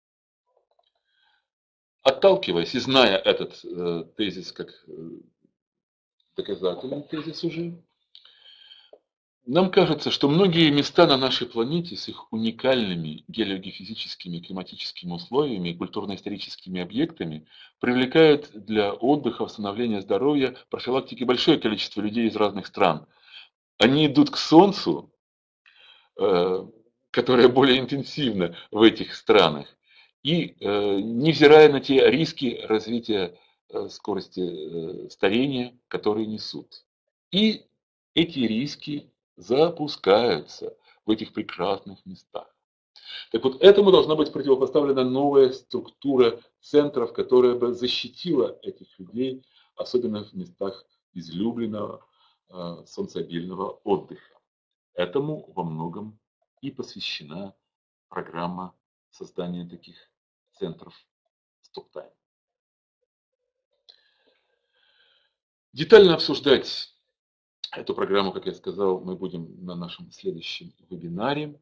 [SPEAKER 1] Отталкиваясь и зная этот э, тезис как э, доказательный тезис уже, нам кажется, что многие места на нашей планете с их уникальными геологофизическими, климатическими условиями и культурно-историческими объектами привлекают для отдыха, восстановления здоровья, профилактики большое количество людей из разных стран. Они идут к Солнцу, э, которое более интенсивно в этих странах, и э, невзирая на те риски развития э, скорости э, старения, которые несут. И эти риски запускаются в этих прекрасных местах. Так вот, этому должна быть противопоставлена новая структура центров, которая бы защитила этих людей, особенно в местах излюбленного э, солнцеобильного отдыха. Этому во многом и посвящена программа создания таких центров StopTime. Детально обсуждать эту программу, как я сказал, мы будем на нашем следующем вебинаре.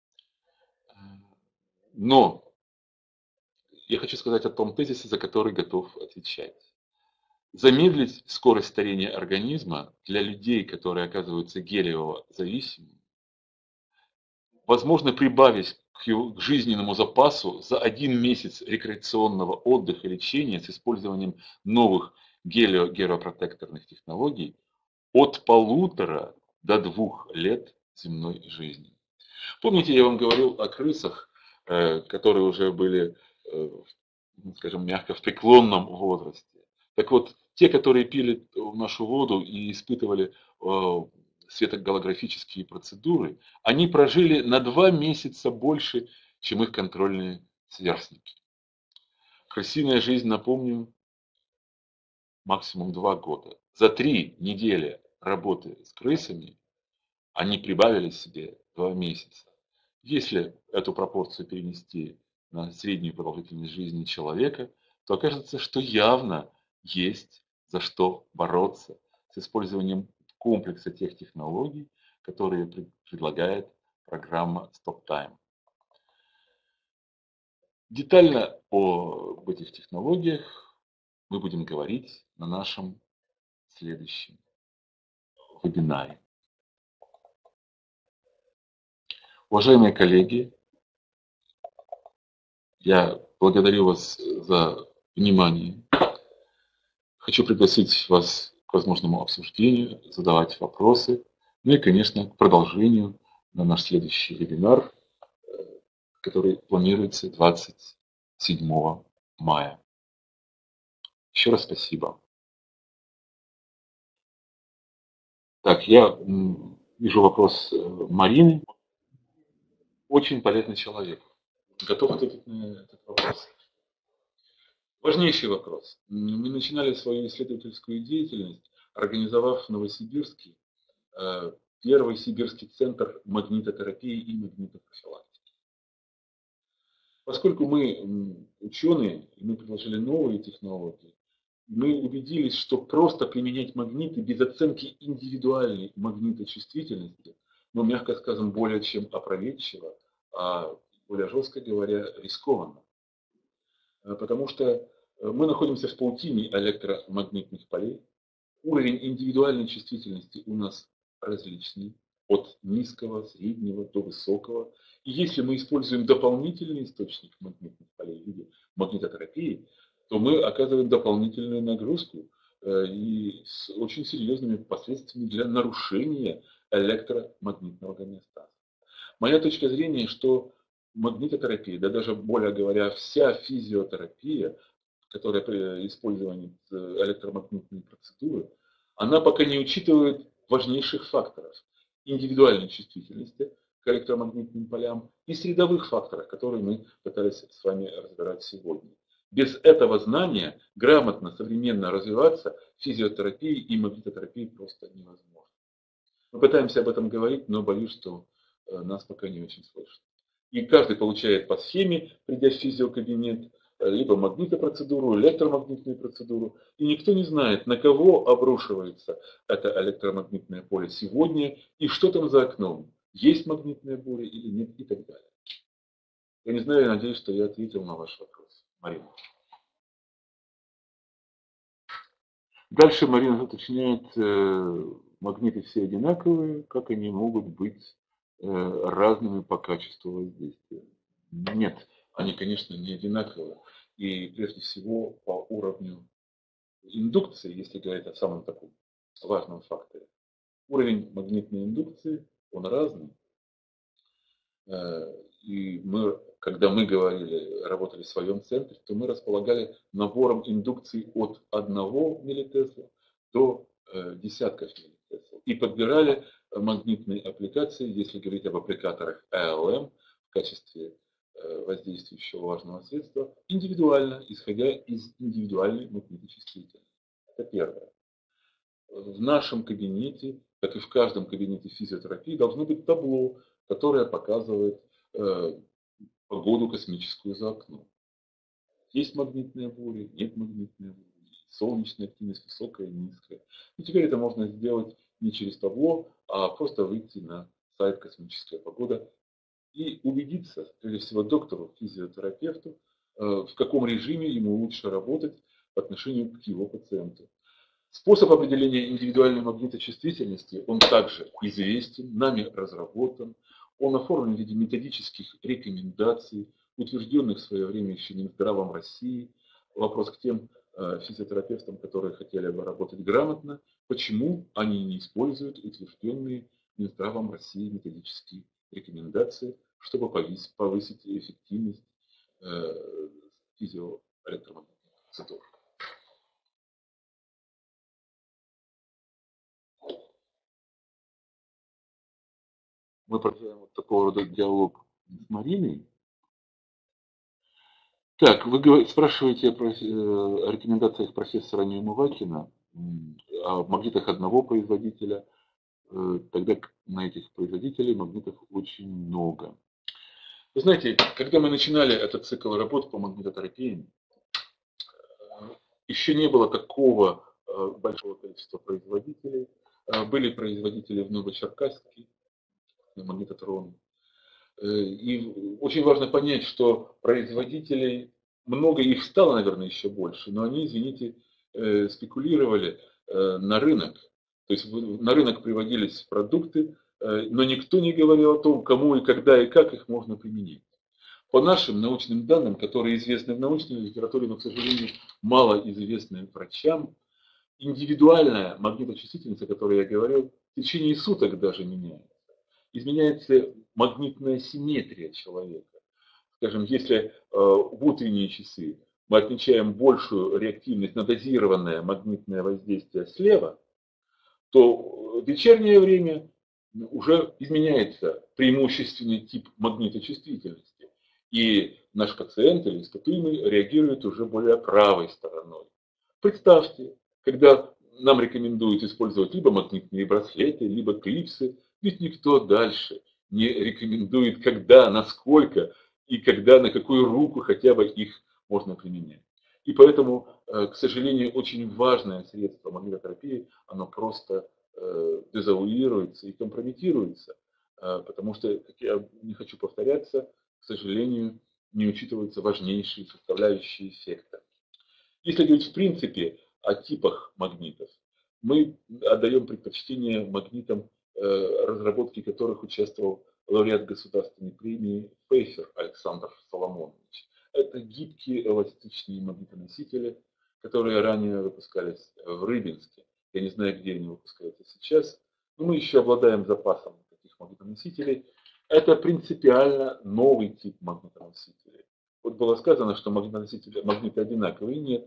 [SPEAKER 1] Но я хочу сказать о том тезисе, за который готов отвечать. Замедлить скорость старения организма для людей, которые оказываются гелиозависимыми, возможно прибавить к жизненному запасу за один месяц рекреационного отдыха и лечения с использованием новых гелио-геропротекторных технологий от полутора до двух лет земной жизни. Помните, я вам говорил о крысах, которые уже были, скажем мягко, в преклонном возрасте. Так вот, те, которые пили нашу воду и испытывали светоголографические процедуры, они прожили на два месяца больше, чем их контрольные сверстники. Крысиная жизнь, напомню, максимум два года. За три недели работы с крысами они прибавили себе два месяца. Если эту пропорцию перенести на среднюю продолжительность жизни человека, то окажется, что явно есть за что бороться с использованием комплекса тех технологий, которые предлагает программа StopTime. Детально об этих технологиях мы будем говорить на нашем следующем вебинаре. Уважаемые коллеги, я благодарю вас за внимание Хочу пригласить вас к возможному обсуждению, задавать вопросы, ну и, конечно, к продолжению на наш следующий вебинар, который планируется двадцать седьмого мая. Еще раз спасибо. Так, я вижу вопрос Марины. Очень полезный человек. Готов ответить на этот вопрос? Важнейший вопрос. Мы начинали свою исследовательскую деятельность, организовав в Новосибирске первый сибирский центр магнитотерапии и магнитопрофилактики. Поскольку мы ученые, и мы предложили новые технологии, мы убедились, что просто применять магниты без оценки индивидуальной магниточувствительности, ну, мягко скажем, более чем опрометчиво, а более жестко говоря, рискованно. Потому что мы находимся в паутине электромагнитных полей. Уровень индивидуальной чувствительности у нас различный, от низкого, среднего до высокого. И если мы используем дополнительный источник магнитных полей в виде магнитотерапии, то мы оказываем дополнительную нагрузку и с очень серьезными последствиями для нарушения электромагнитного гомеостаза. Моя точка зрения, что магнитотерапия, да даже более говоря, вся физиотерапия, которая при использовании электромагнитной процедуры, она пока не учитывает важнейших факторов индивидуальной чувствительности к электромагнитным полям и средовых факторов, которые мы пытались с вами разбирать сегодня. Без этого знания грамотно, современно развиваться физиотерапии и магнитотерапии просто невозможно. Мы пытаемся об этом говорить, но боюсь, что нас пока не очень слышат. И каждый получает по схеме, придя в физиокабинет, либо магнитопроцедуру, электромагнитную процедуру. И никто не знает, на кого обрушивается это электромагнитное поле сегодня и что там за окном. Есть магнитное поле или нет и так далее. Я не знаю, я надеюсь, что я ответил на ваш вопрос, Марина. Дальше Марина уточняет, магниты все одинаковые, как они могут быть разными по качеству воздействия? Нет, они, конечно, не одинаковые. И прежде всего по уровню индукции, если говорить о самом таком важном факторе. Уровень магнитной индукции, он разный. И мы, когда мы говорили, работали в своем центре, то мы располагали набором индукций от одного миллитесла до десятков миллитесла. И подбирали магнитные аппликации, если говорить об аппликаторах эй эл эм в качестве воздействующего важного средства, индивидуально, исходя из индивидуальной магниточувствительности. Это первое. В нашем кабинете, как и в каждом кабинете физиотерапии, должно быть табло, которое показывает э, погоду космическую за окном. Есть магнитные бури, нет магнитной бури, солнечная активность высокая, низкая. И теперь это можно сделать не через табло, а просто выйти на сайт «Космическая погода» и убедиться, прежде всего, доктору, физиотерапевту, в каком режиме ему лучше работать по отношению к его пациенту. Способ определения индивидуальной магниточувствительности, он также известен, нами разработан. Он оформлен в виде методических рекомендаций, утвержденных в свое время еще Минздравом России. Вопрос к тем физиотерапевтам, которые хотели бы работать грамотно, почему они не используют утвержденные Минздравом России методические рекомендации, чтобы повысить, повысить эффективность э, физиоэлектромагнитных процедур. Мы продолжаем вот такого рода диалог с Мариной. Так, вы спрашиваете о, о рекомендациях профессора Неумывакина, о магнитах одного производителя. Тогда на этих производителей магнитов очень много. Вы знаете, когда мы начинали этот цикл работ по магнитотерапии, еще не было такого большого количества производителей. Были производители в Новочеркасске, магнитотрон. И очень важно понять, что производителей много, их стало, наверное, еще больше, но они, извините, спекулировали на рынок. То есть на рынок приводились продукты, но никто не говорил о том, кому и когда и как их можно применить. По нашим научным данным, которые известны в научной литературе, но, к сожалению, мало известны врачам, индивидуальная магниточувствительность, о которой я говорил, в течение суток даже меняется. Изменяется магнитная симметрия человека. Скажем, если э, в утренние часы мы отмечаем большую реактивность на дозированное магнитное воздействие слева, то в вечернее время уже изменяется преимущественный тип магниточувствительности. И наш пациент или испытуемый реагирует уже более правой стороной. Представьте, когда нам рекомендуют использовать либо магнитные браслеты, либо клипсы, ведь никто дальше не рекомендует, когда, насколько и когда, на какую руку хотя бы их можно применять. И поэтому, к сожалению, очень важное средство магнитотерапии, оно просто дезавуируется и компрометируется, потому что, как я не хочу повторяться, к сожалению, не учитываются важнейшие составляющие эффекта. Если говорить в принципе о типах магнитов, мы отдаем предпочтение магнитам, разработки которых участвовал лауреат государственной премии Пфейфер Александр Соломонович. Это гибкие эластичные магнитоносители, которые ранее выпускались в Рыбинске. Я не знаю, где они выпускаются сейчас, но мы еще обладаем запасом таких магнитоносителей. Это принципиально новый тип магнитоносителей. Вот было сказано, что магнитоносители, магниты одинаковые. Нет.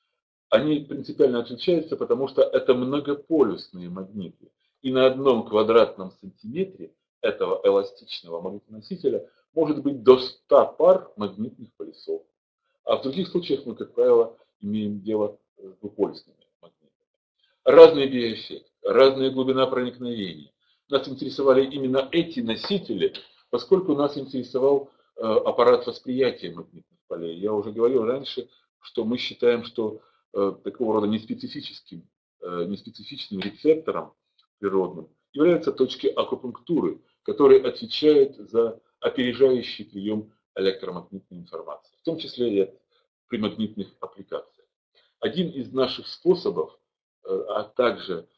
[SPEAKER 1] Они принципиально отличаются, потому что это многополюсные магниты. И на одном квадратном сантиметре этого эластичного магнитоносителя может быть до ста пар магнитных полюсов. А в других случаях мы, как правило, имеем дело с двуполюсными магнитами. Разный биоэффект, разная глубина проникновения. Нас интересовали именно эти носители, поскольку нас интересовал э, аппарат восприятия магнитных полей. Я уже говорил раньше, что мы считаем, что э, такого рода неспецифическим, э, неспецифичным рецептором природным являются точки акупунктуры, которые отвечают за опережающий прием электромагнитной информации, в том числе и при магнитных аппликациях. Один из наших способов, а также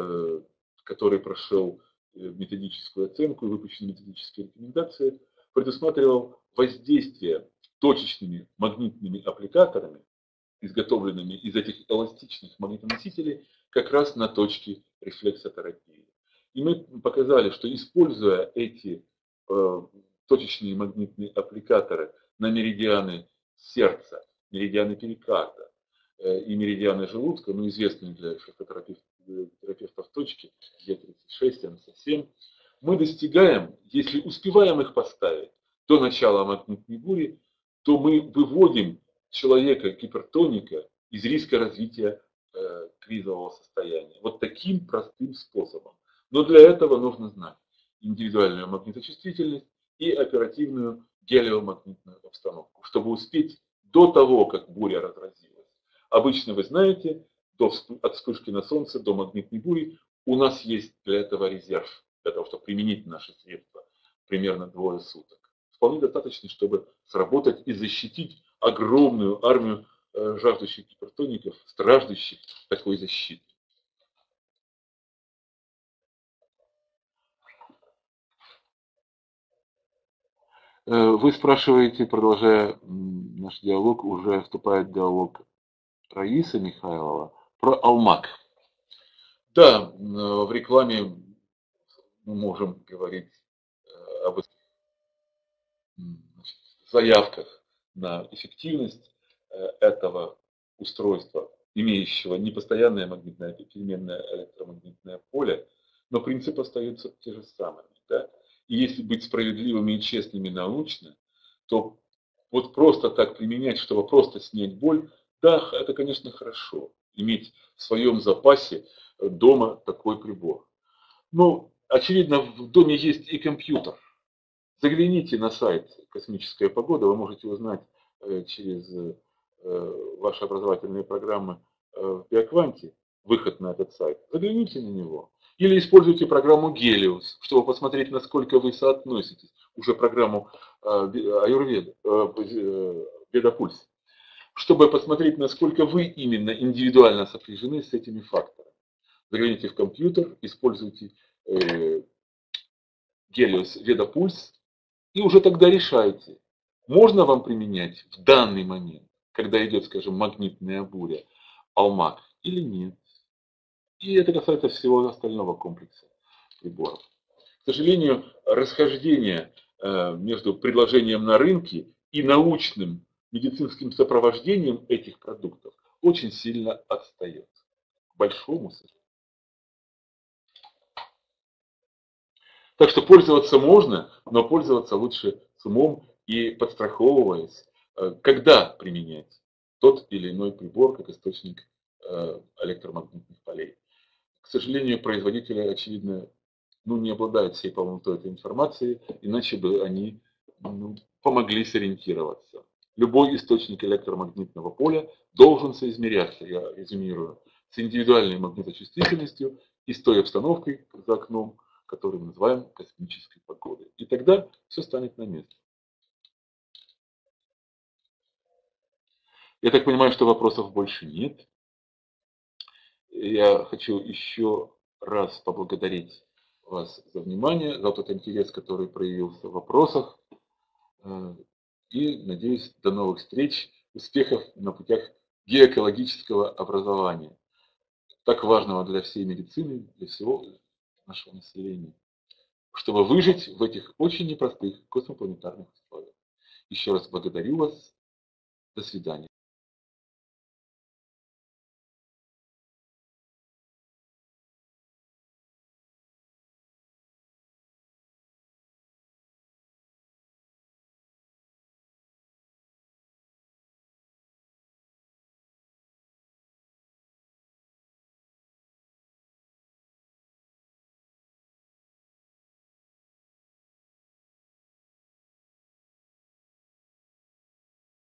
[SPEAKER 1] который прошел методическую оценку и выпущены методические рекомендации, предусматривал воздействие точечными магнитными аппликаторами, изготовленными из этих эластичных магнитоносителей, как раз на точки рефлексотерапии. И мы показали, что используя эти э, точечные магнитные аппликаторы на меридианы сердца, меридианы перикарда э, и меридианы желудка, ну, известные для рефлексотерапевтов точки Е тридцать шесть, М семь, мы достигаем, если успеваем их поставить до начала магнитной бури, то мы выводим человека, гипертоника, из риска развития э, кризового состояния. Вот таким простым способом. Но для этого нужно знать индивидуальную магниточувствительность и оперативную гелиомагнитную обстановку, чтобы успеть до того, как буря разразилась. Обычно, вы знаете, до, от вспышки на солнце до магнитной бури у нас есть для этого резерв, для того, чтобы применить наши средства, примерно двое суток. Вполне достаточно, чтобы сработать и защитить огромную армию э, жаждущих гипертоников, страждущих такой защиты. Вы спрашиваете, продолжая наш диалог, уже вступает в диалог Раиса Михайлова про Алмак. Да, в рекламе мы можем говорить об заявках на эффективность этого устройства, имеющего непостоянное магнитное переменное электромагнитное поле, но принцип остается те же самыми. Да? И если быть справедливыми и честными научно, то вот просто так применять, чтобы просто снять боль, да, это, конечно, хорошо, иметь в своем запасе дома такой прибор. Но, очевидно, в доме есть и компьютер. Загляните на сайт «Космическая погода», вы можете узнать через ваши образовательные программы в Биокванте выход на этот сайт. Загляните на него. Или используйте программу Гелиос, чтобы посмотреть, насколько вы соотноситесь. Уже программу Аюрведа, Ведапульс. Чтобы посмотреть, насколько вы именно индивидуально сопряжены с этими факторами. Загляните в компьютер, используйте Гелиос Ведапульс. И уже тогда решайте, можно вам применять в данный момент, когда идет, скажем, магнитная буря, Алмак или нет. И это касается всего остального комплекса приборов. К сожалению, расхождение между предложением на рынке и научным медицинским сопровождением этих продуктов очень сильно отстает. К большому сожалению. Так что пользоваться можно, но пользоваться лучше с умом и подстраховываясь, когда применять тот или иной прибор как источник электромагнитных полей. К сожалению, производители, очевидно, ну, не обладают всей полнотой этой информации, иначе бы они ну, помогли сориентироваться. Любой источник электромагнитного поля должен соизмеряться, я резюмирую, с индивидуальной магниточувствительностью и с той обстановкой за окном, которую мы называем космической погодой. И тогда все станет на место. Я так понимаю, что вопросов больше нет. Я хочу еще раз поблагодарить вас за внимание, за тот интерес, который проявился в вопросах. И, надеюсь, до новых встреч, успехов на путях геоэкологического образования, так важного для всей медицины, для всего нашего населения, чтобы выжить в этих очень непростых космопланетарных условиях. Еще раз благодарю вас. До свидания.